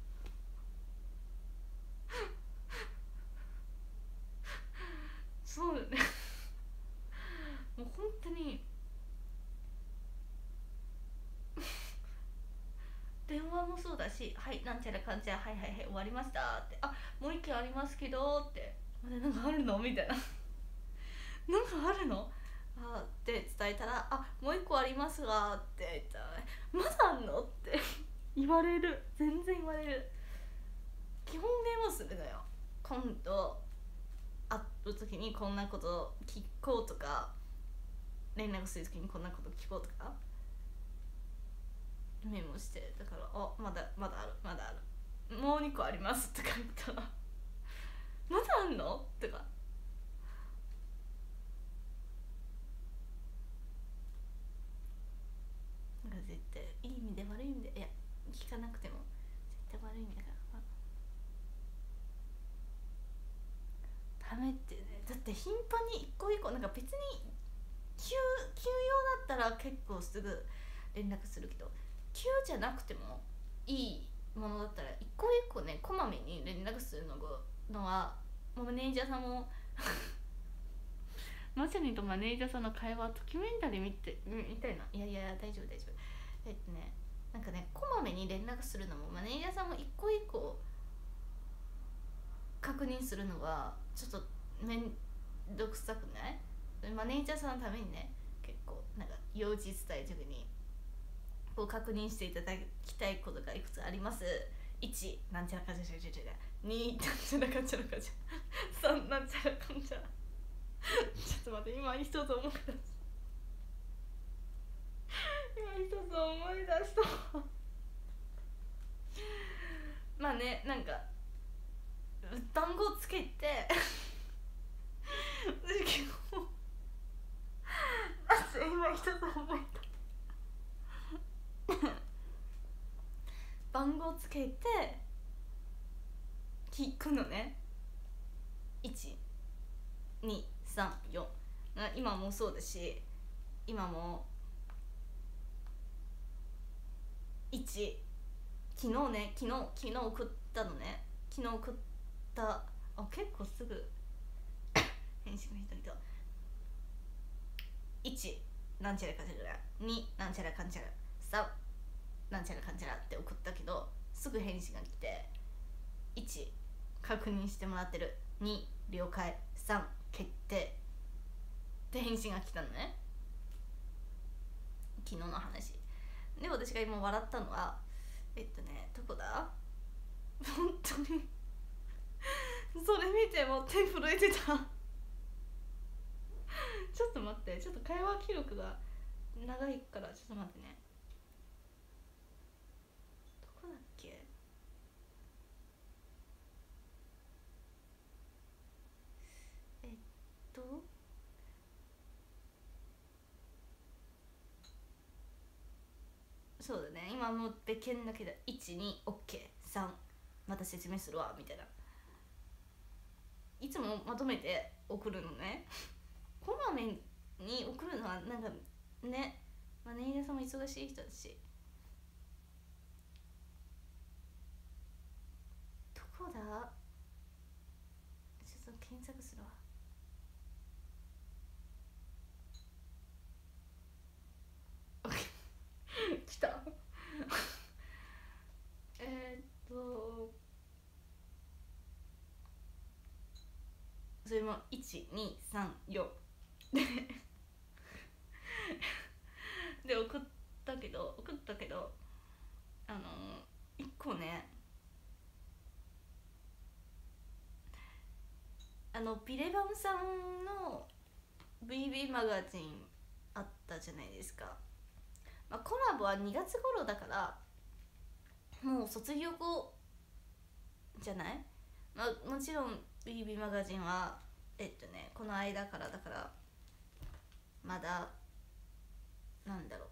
そうだねもう本当に電話もそうだし、はいなんちゃらかんちゃら、はいはいはい終わりましたって、あもう一件ありますけどって、まだなんかあるのみたいななんかあるのあって伝えたら、あもう一個ありますがって言ったら、まだあんのって言われる、全然言われる。基本電話するのよ、今度会う時にこんなこと聞こうとか、連絡する時にこんなこと聞こうとかメモして、だからあまだまだあるまだあるもうにこありますとか言ったらまだあんのとか、なんか絶対いい意味で悪い意味で、いや聞かなくても絶対悪い意味だから、ダメってね。だって頻繁に一個一個なんか別に急急用だったら結構すぐ連絡するけど、急じゃなくてもいいものだったら一個一個ねこまめに連絡するののは、マネージャーさんもマチャニとマネージャーさんの会話ドキュメンタリー見てみたいな。いやいや大丈夫大丈夫。えっとねなんかねこまめに連絡するのもマネージャーさんも一個一個確認するのはちょっとめんどくさくない？マネージャーさんのためにね、結構なんか用事伝える時にこう確認していただきたいことがいくつあります。いちなんちゃらかんちゃらちゃらちゃら、になんちゃらかんちゃらかんちゃら、さんなんちゃらかんちゃらちょっと待って、今一つ思い出した今一つ思い出したまあね、なんか番号つけて私結構今一つ思い出番号つけて聞くのね。いち、に、さん、よん、今もそうだし、今もいち、昨日ね昨日昨日送ったのね、昨日送ったあ結構すぐ返信が来たけど、いちなんちゃらかんちゃら、になんちゃらかんちゃら、さんなんちゃらかんちゃらって送ったけどすぐ返信が来て、いち確認してもらってる、に了解、さん決定って返信が来たのね、昨日の話で。私が今笑ったのはえっとねどこだ本当にそれ見てもう手震えてたちょっと待って、ちょっと会話記録が長いからちょっと待ってね。どこだっけ、えっとそうだね、今もう別件だけど いちにオッケーさん また説明するわみたいな、いつもまとめて送るのね。こまめに送るのはなんかね、マネージャーさんも忙しい人だし。どこだ、ちょっと検索するわ。来たえーっとそれもいちにさんよんでで送ったけど送ったけどあのいっこね、あのピレバンさんの ブイビー マガジンあったじゃないですか。まあ、コラボはにがつ頃だからもう卒業後じゃない、まあ、もちろん ブイビー マガジンはえっとねこの間からだからまだなんだろ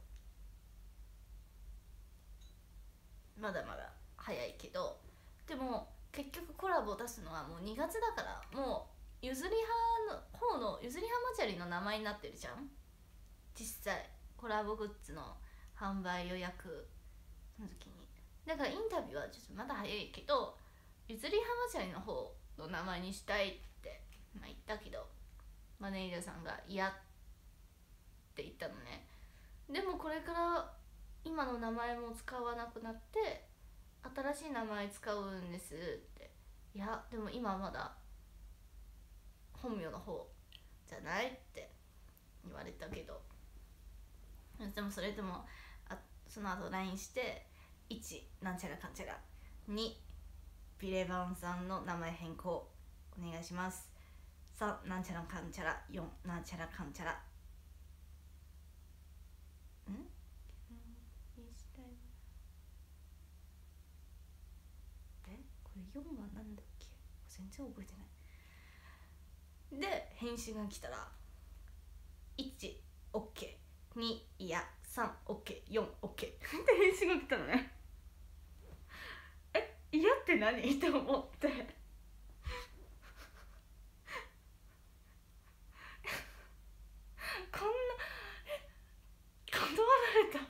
う、まだまだ早いけど、でも結局コラボを出すのはもうにがつだから、もうゆずりはの方のゆずりはまちゃりの名前になってるじゃん実際。コラボグッズの販売予約の時に、だからインタビューはちょっとまだ早いけどゆずりはまちゃりの方の名前にしたいって、まあ、言ったけどマネージャーさんが嫌って言ったのね。でもこれから今の名前も使わなくなって新しい名前使うんですって。いやでも今はまだ本名の方じゃないって言われたけど、でもそれでもあその後 ライン していちなんちゃらかんちゃら、にピレバンさんの名前変更お願いします、さんなんちゃらかんちゃら、よんなんちゃらかんちゃら、んえこれよんはなんだっけ、全然覚えてない。で返信が来たらいちオッケー、にいやさんオッケー、よんオッケーって返信が来たのね。え嫌って何って思ってこんな断られた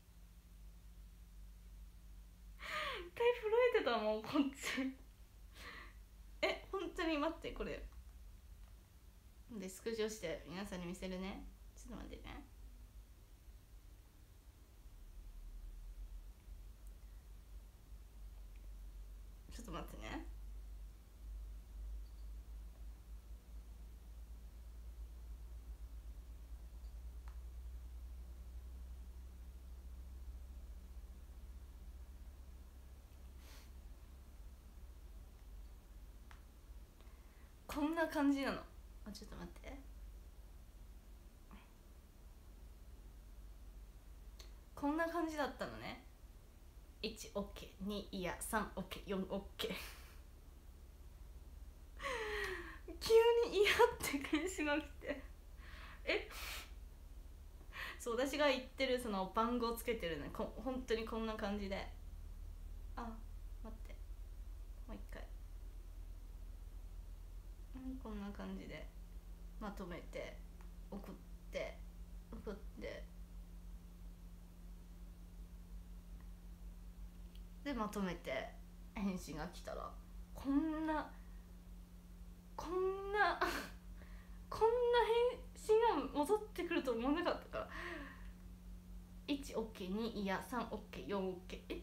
手震えてたもんこっちえ本当に待って、これでスクショして皆さんに見せるね。ちょっと待ってね。ちょっと待ってね。こんな感じなの。あ、ちょっと待って。こんな感じだったのね。いちオッケー、にいやさんオッケー、よんオッケー急に嫌って返しが来てえそう私が言ってるその番号つけてるね、こ本当にこんな感じで、あ待ってもう一回、うん、こんな感じでまとめて送って送ってでまとめて返信が来たらこんなこんなこんな返信が戻ってくると思わなかったから、いちオッケー、にいやさんオッケー、よんオッケー、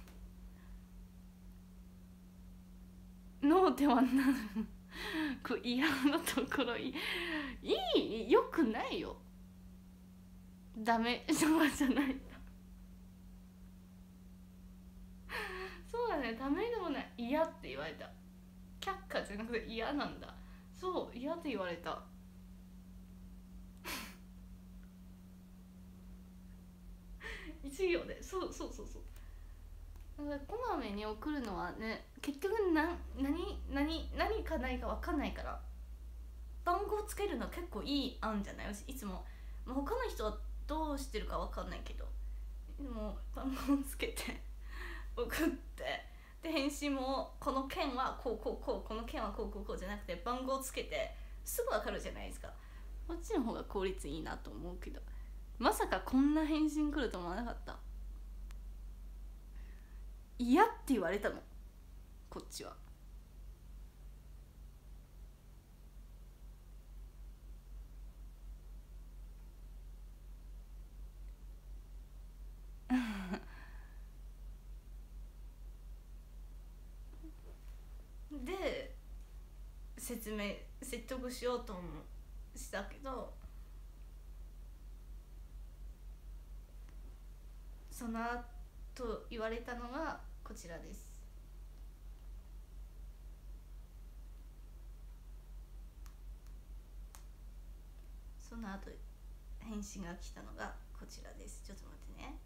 えノーではなく嫌なところいいいよくないよ、ダメそうじゃないそうだね、ダメでもない、嫌って言われた、却下じゃなくて嫌なんだ、そう嫌って言われた一行で、そうそうそうそう、だからこまめに送るのはね結局な何何何かないか分かんないから、番号つけるのは結構いい案じゃない。いつも、まあ、他の人はどうしてるか分かんないけどもう番号つけて送ってで返信もこの件はこうこうこうこの件はこうこうこうじゃなくて番号つけてすぐ分かるじゃないですか。こっちの方が効率いいなと思うけど、まさかこんな返信来ると思わなかった。嫌って言われたのこっちは。で説明説得しようともしたけど、その後言われたのがこちらです。その後返信が来たのがこちらです。ちょっと待ってね。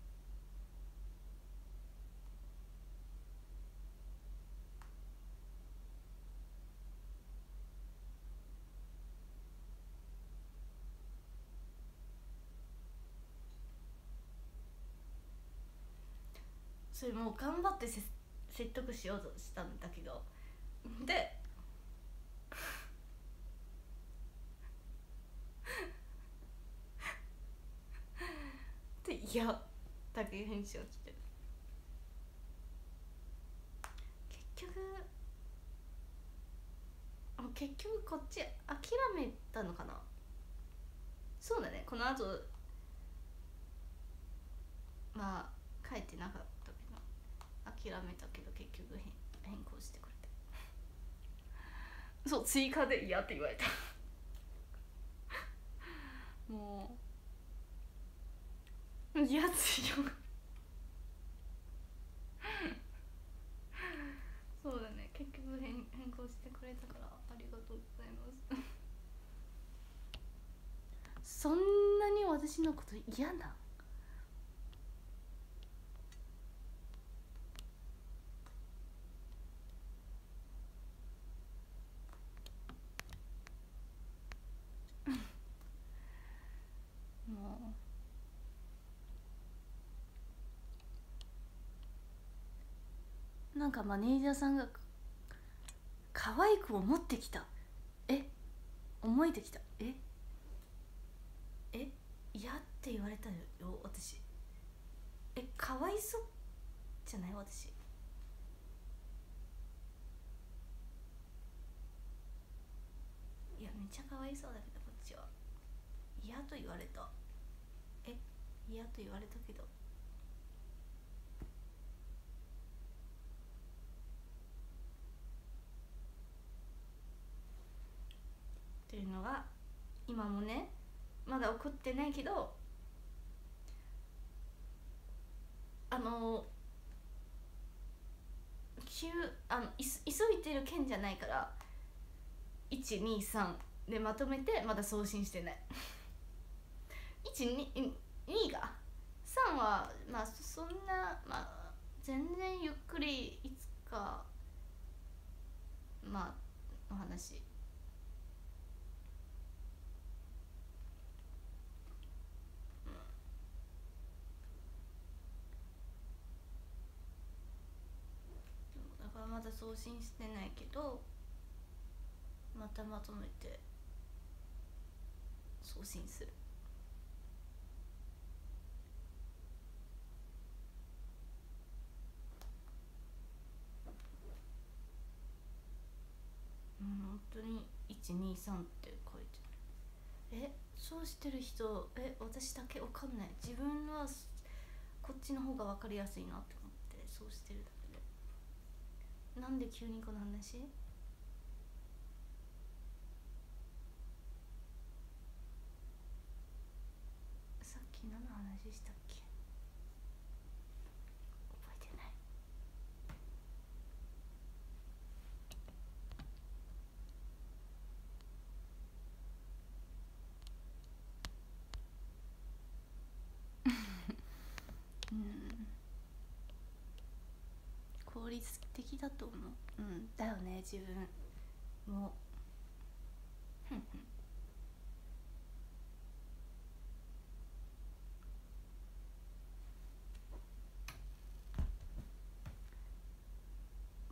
それもう頑張ってせ説得しようとしたんだけど、でで「いや」だけ返信が来て、結局結局こっち諦めたのかな。そうだね、この後まあ帰ってなかったけど諦めたけど結局変変更してくれて、そう追加で嫌って言われたもういや強いそうだね、結局変変更してくれたからありがとうございますそんなに私のこと嫌なもうなんかマネージャーさんが可愛く思ってきた、え思えてきた、ええ嫌って言われたよ私、えかわいそうじゃない私、いやめっちゃかわいそうだけどこっちは嫌と言われた、え嫌と言われたけどっていうのが今もねまだ送ってないけど、あの急あのい急いでる件じゃないからいちにさんでまとめてまだ送信してないいちににがさんはまあそんなまあ全然ゆっくりいつかまあお話だからまだ送信してないけどまたまとめて送信する。うん本当にいちにさんって書いてある。えそうしてる人え私だけわかんない、自分はこっちの方が分かりやすいなって思ってそうしてるだけで、なんで急にこの話、さっき何の話したっけ覚えてないうん効率的だと思う。うんだよね自分もふんふん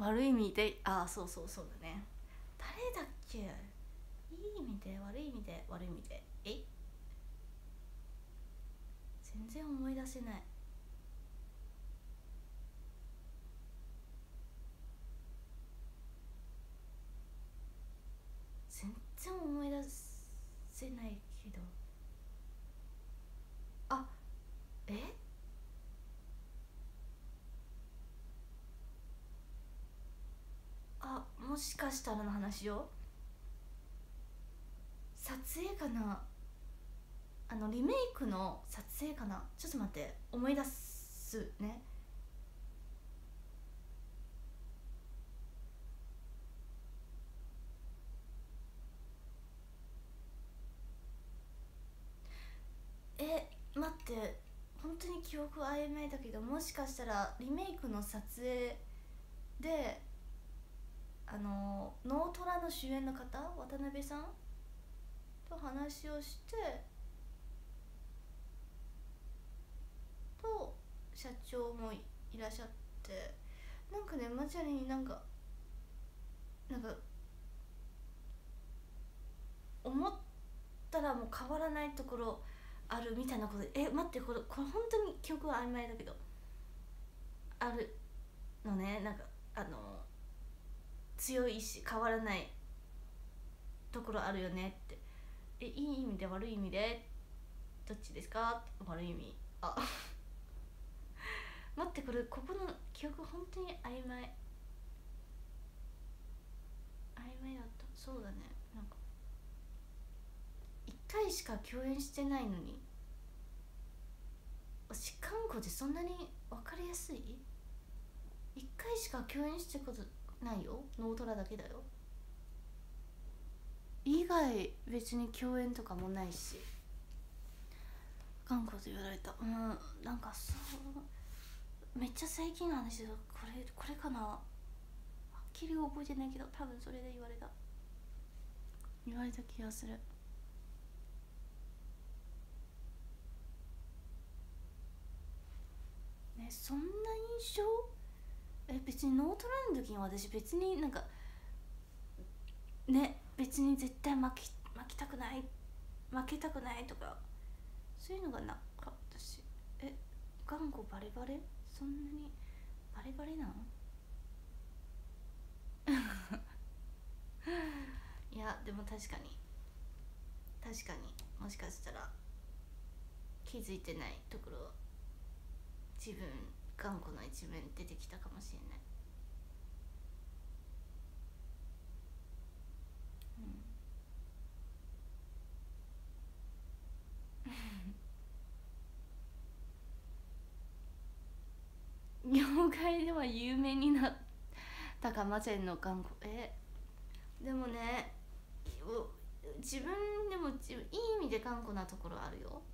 悪い意味で、ああそうそうそうだね。誰だっけ、いい意味で悪い意味で悪い意味で、え全然思い出せない。全然思い出せないけど、あえあもしかしたらの話よ。撮影かな、あのリメイクの撮影かな、ちょっと待って思い出すね。え待って、本当に記憶曖昧だけど、もしかしたらリメイクの撮影で、あのノートラの主演の方渡辺さんと話をして、と社長もいらっしゃって、なんかねマチャリになんかなんか思ったらもう変わらないところあるみたいなことで、え待って、これこれ本当に記憶は曖昧だけどあるのね。なんかあの強い意志変わらないところあるよねって。えいい意味で悪い意味でどっちですか。悪い意味。あ待って、これここの記憶本当に曖昧曖昧だった。そうだね、なんかいっかいしか共演してないのに、しかんこでそんなに分かりやすい。いっかいしか共演してことないよ、ノートラだけだよ。以外別に共演とかもないし、頑固と言われた。うん、なんかそうめっちゃ最近の話だ。これこれかな、はっきり覚えてないけど、多分それで言われた言われた気がする。ね、そんな印象。え別にノートラの時に私別になんかね、別に絶対負け負けたくない負けたくないとかそういうのがなかったし。え頑固バレバレ、そんなにバレバレなのいやでも確かに確かにもしかしたら気づいてないところ、自分頑固な一面出てきたかもしれない。業界では有名になったかまちゃんの頑固。えでもね、自分でも自分いい意味で頑固なところあるよ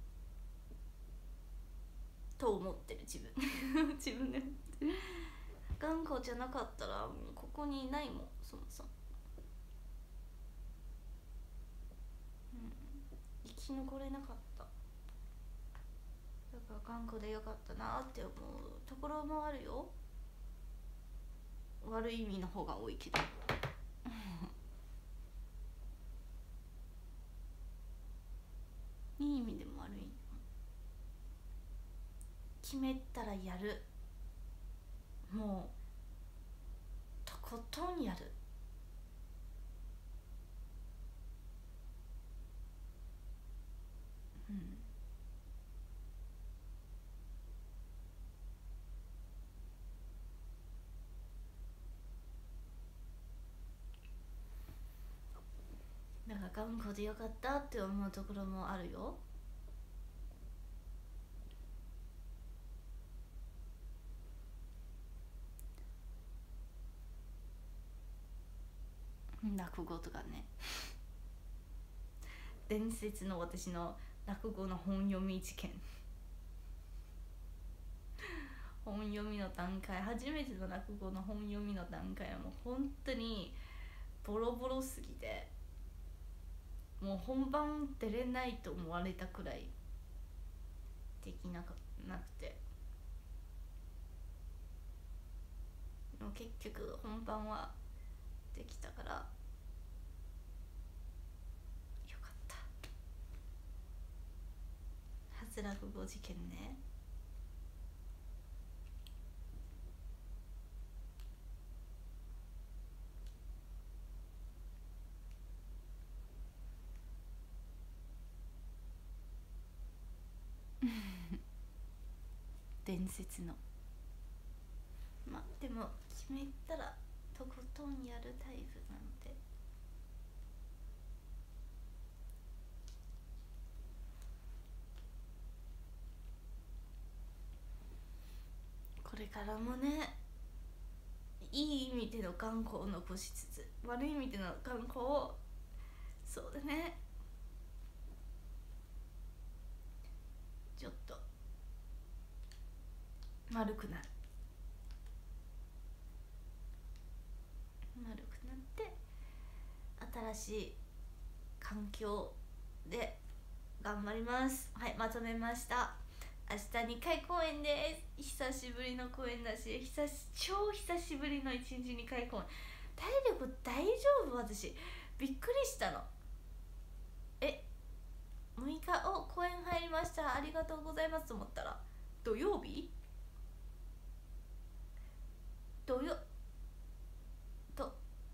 と思ってる自分自分で頑固じゃなかったらもうここにいないもん、そもそも、うん、生き残れなかった。だから頑固でよかったなって思うところもあるよ。悪い意味の方が多いけどいい意味でも悪い意味でも決めたらやる、もうとことんやる。うんだから頑固でよかったって思うところもあるよ。落語とかね伝説の私の落語の本読み事件本読みの段階、初めての落語の本読みの段階はもう本当にボロボロすぎて、もう本番出れないと思われたくらいできなくなくて、 でも結局本番はできたからよかった。初落語事件ね。伝説の、まあでも決めたらとことんやるタイプなので、これからもね、いい意味での頑固を残しつつ悪い意味での頑固を、そうだね、ちょっと丸くなる丸くなって新しい環境で頑張ります。はい、まとめました。明日にかい公演です。久しぶりの公演だし、久し超久しぶりのいちにちにかい公演。体力大丈夫？私びっくりしたの。えむいかお公演入りました、ありがとうございますと思ったら土曜日土曜と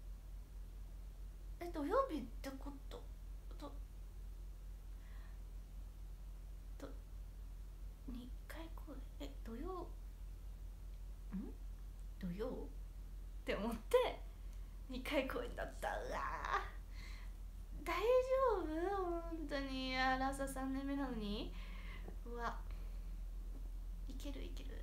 え土曜日ってことととにかい公演、え土曜ん土曜って思ってにかい公演だった。うわ大丈夫？本当にアラサさんねんめなのに、うわいけるいける。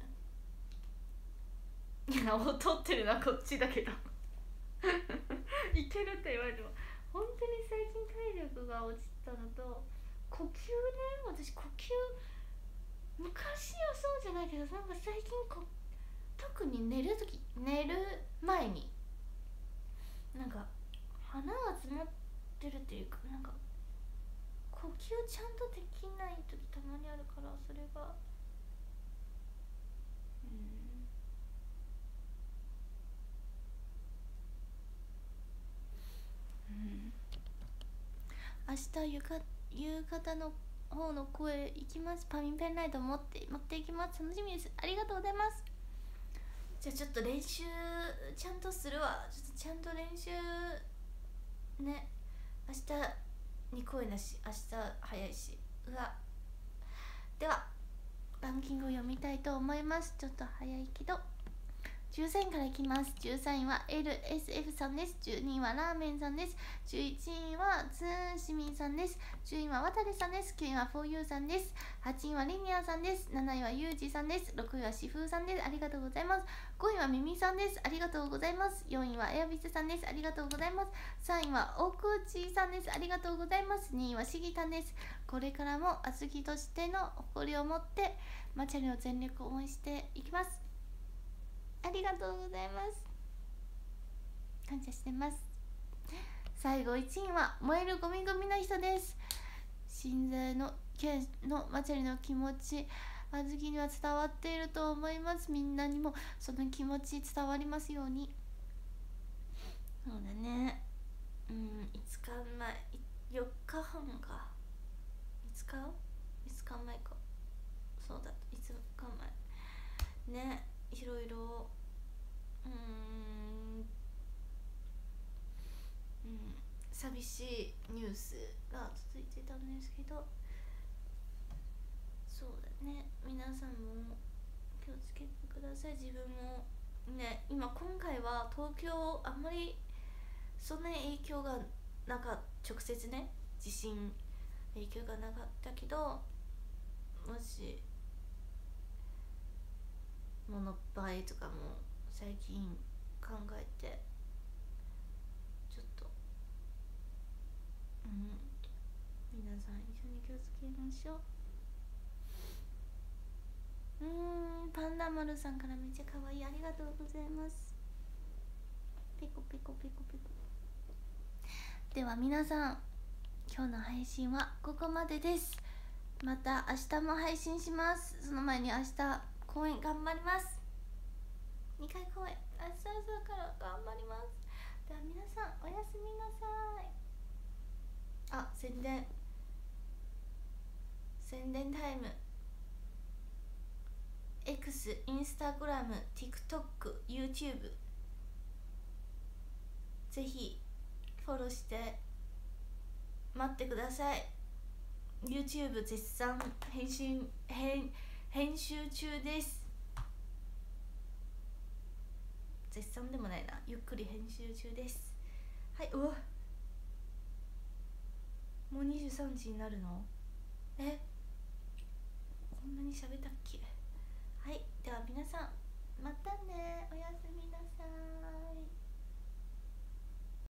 いや劣ってるなこっちだけどいけるって言われても本当に最近体力が落ちたのと、呼吸ね、私呼吸昔はそうじゃないけど、なんか最近こ特に寝るとき寝る前になんか鼻が詰まってるっていうか、なんか呼吸ちゃんとできないときたまにあるから、それがうんうん明日夕か夕方の方の声行きます。パミンペンライト持って持っていきます。楽しみです。ありがとうございます。じゃあちょっと練習ちゃんとするわ。ちょっとちゃんと練習ね。明日に公演だし、明日早いし、うわ。ではランキングを読みたいと思います。ちょっと早いけどじゅうさんいからいきます。じゅうさんいは エルエスエフ さんです。じゅうにいはラーメンさんです。じゅういちいはツーンシミンさんです。じゅういは渡さんです。きゅういは フォーユー さんです。はちいはリニアさんです。なないはユージさんです。ろくいはシフーさんです。ありがとうございます。ごいはミミさんです。ありがとうございます。よんいはエアビスさんです。ありがとうございます。さんいは大口さんです。ありがとうございます。にいはしぎたんです。これからもあずきとしての誇りを持ってマチャリを全力応援していきます。ありがとうございます。感謝してます。最後いちいは燃えるゴミゴミな人です。心臓のケのマチャリの気持ち、あずきには伝わっていると思います。みんなにもその気持ち伝わりますように。そうだね、うん、いつかまえよっかはんか、いつかいつかまえか、そうだいつかまえね、いろいろうーん、うん、寂しいニュースが続いてたんですけど、そうだね、皆さんも気をつけてください。自分もね、今今回は東京あんまりそんなに影響がなかった、直接ね地震影響がなかったけど、もしもの場合とかも最近考えてちょっと、うん、皆さん一緒に気をつけましょう。うーん、パンダ丸さんからめっちゃ可愛い、ありがとうございます。ペコペコペコペコ。では皆さん、今日の配信はここまでです。また明日も配信します。その前に明日公演頑張ります。にかい公演朝から頑張ります。では皆さんおやすみなさい。あ、宣伝宣伝タイム。 X、インスタグラム、TikTok、YouTube ぜひフォローして待ってください。 YouTube 絶賛編集編編集中です。絶賛でもないな、ゆっくり編集中です。はい。うわ、もうにじゅうさんじになるの？え、こんなに喋ったっけ？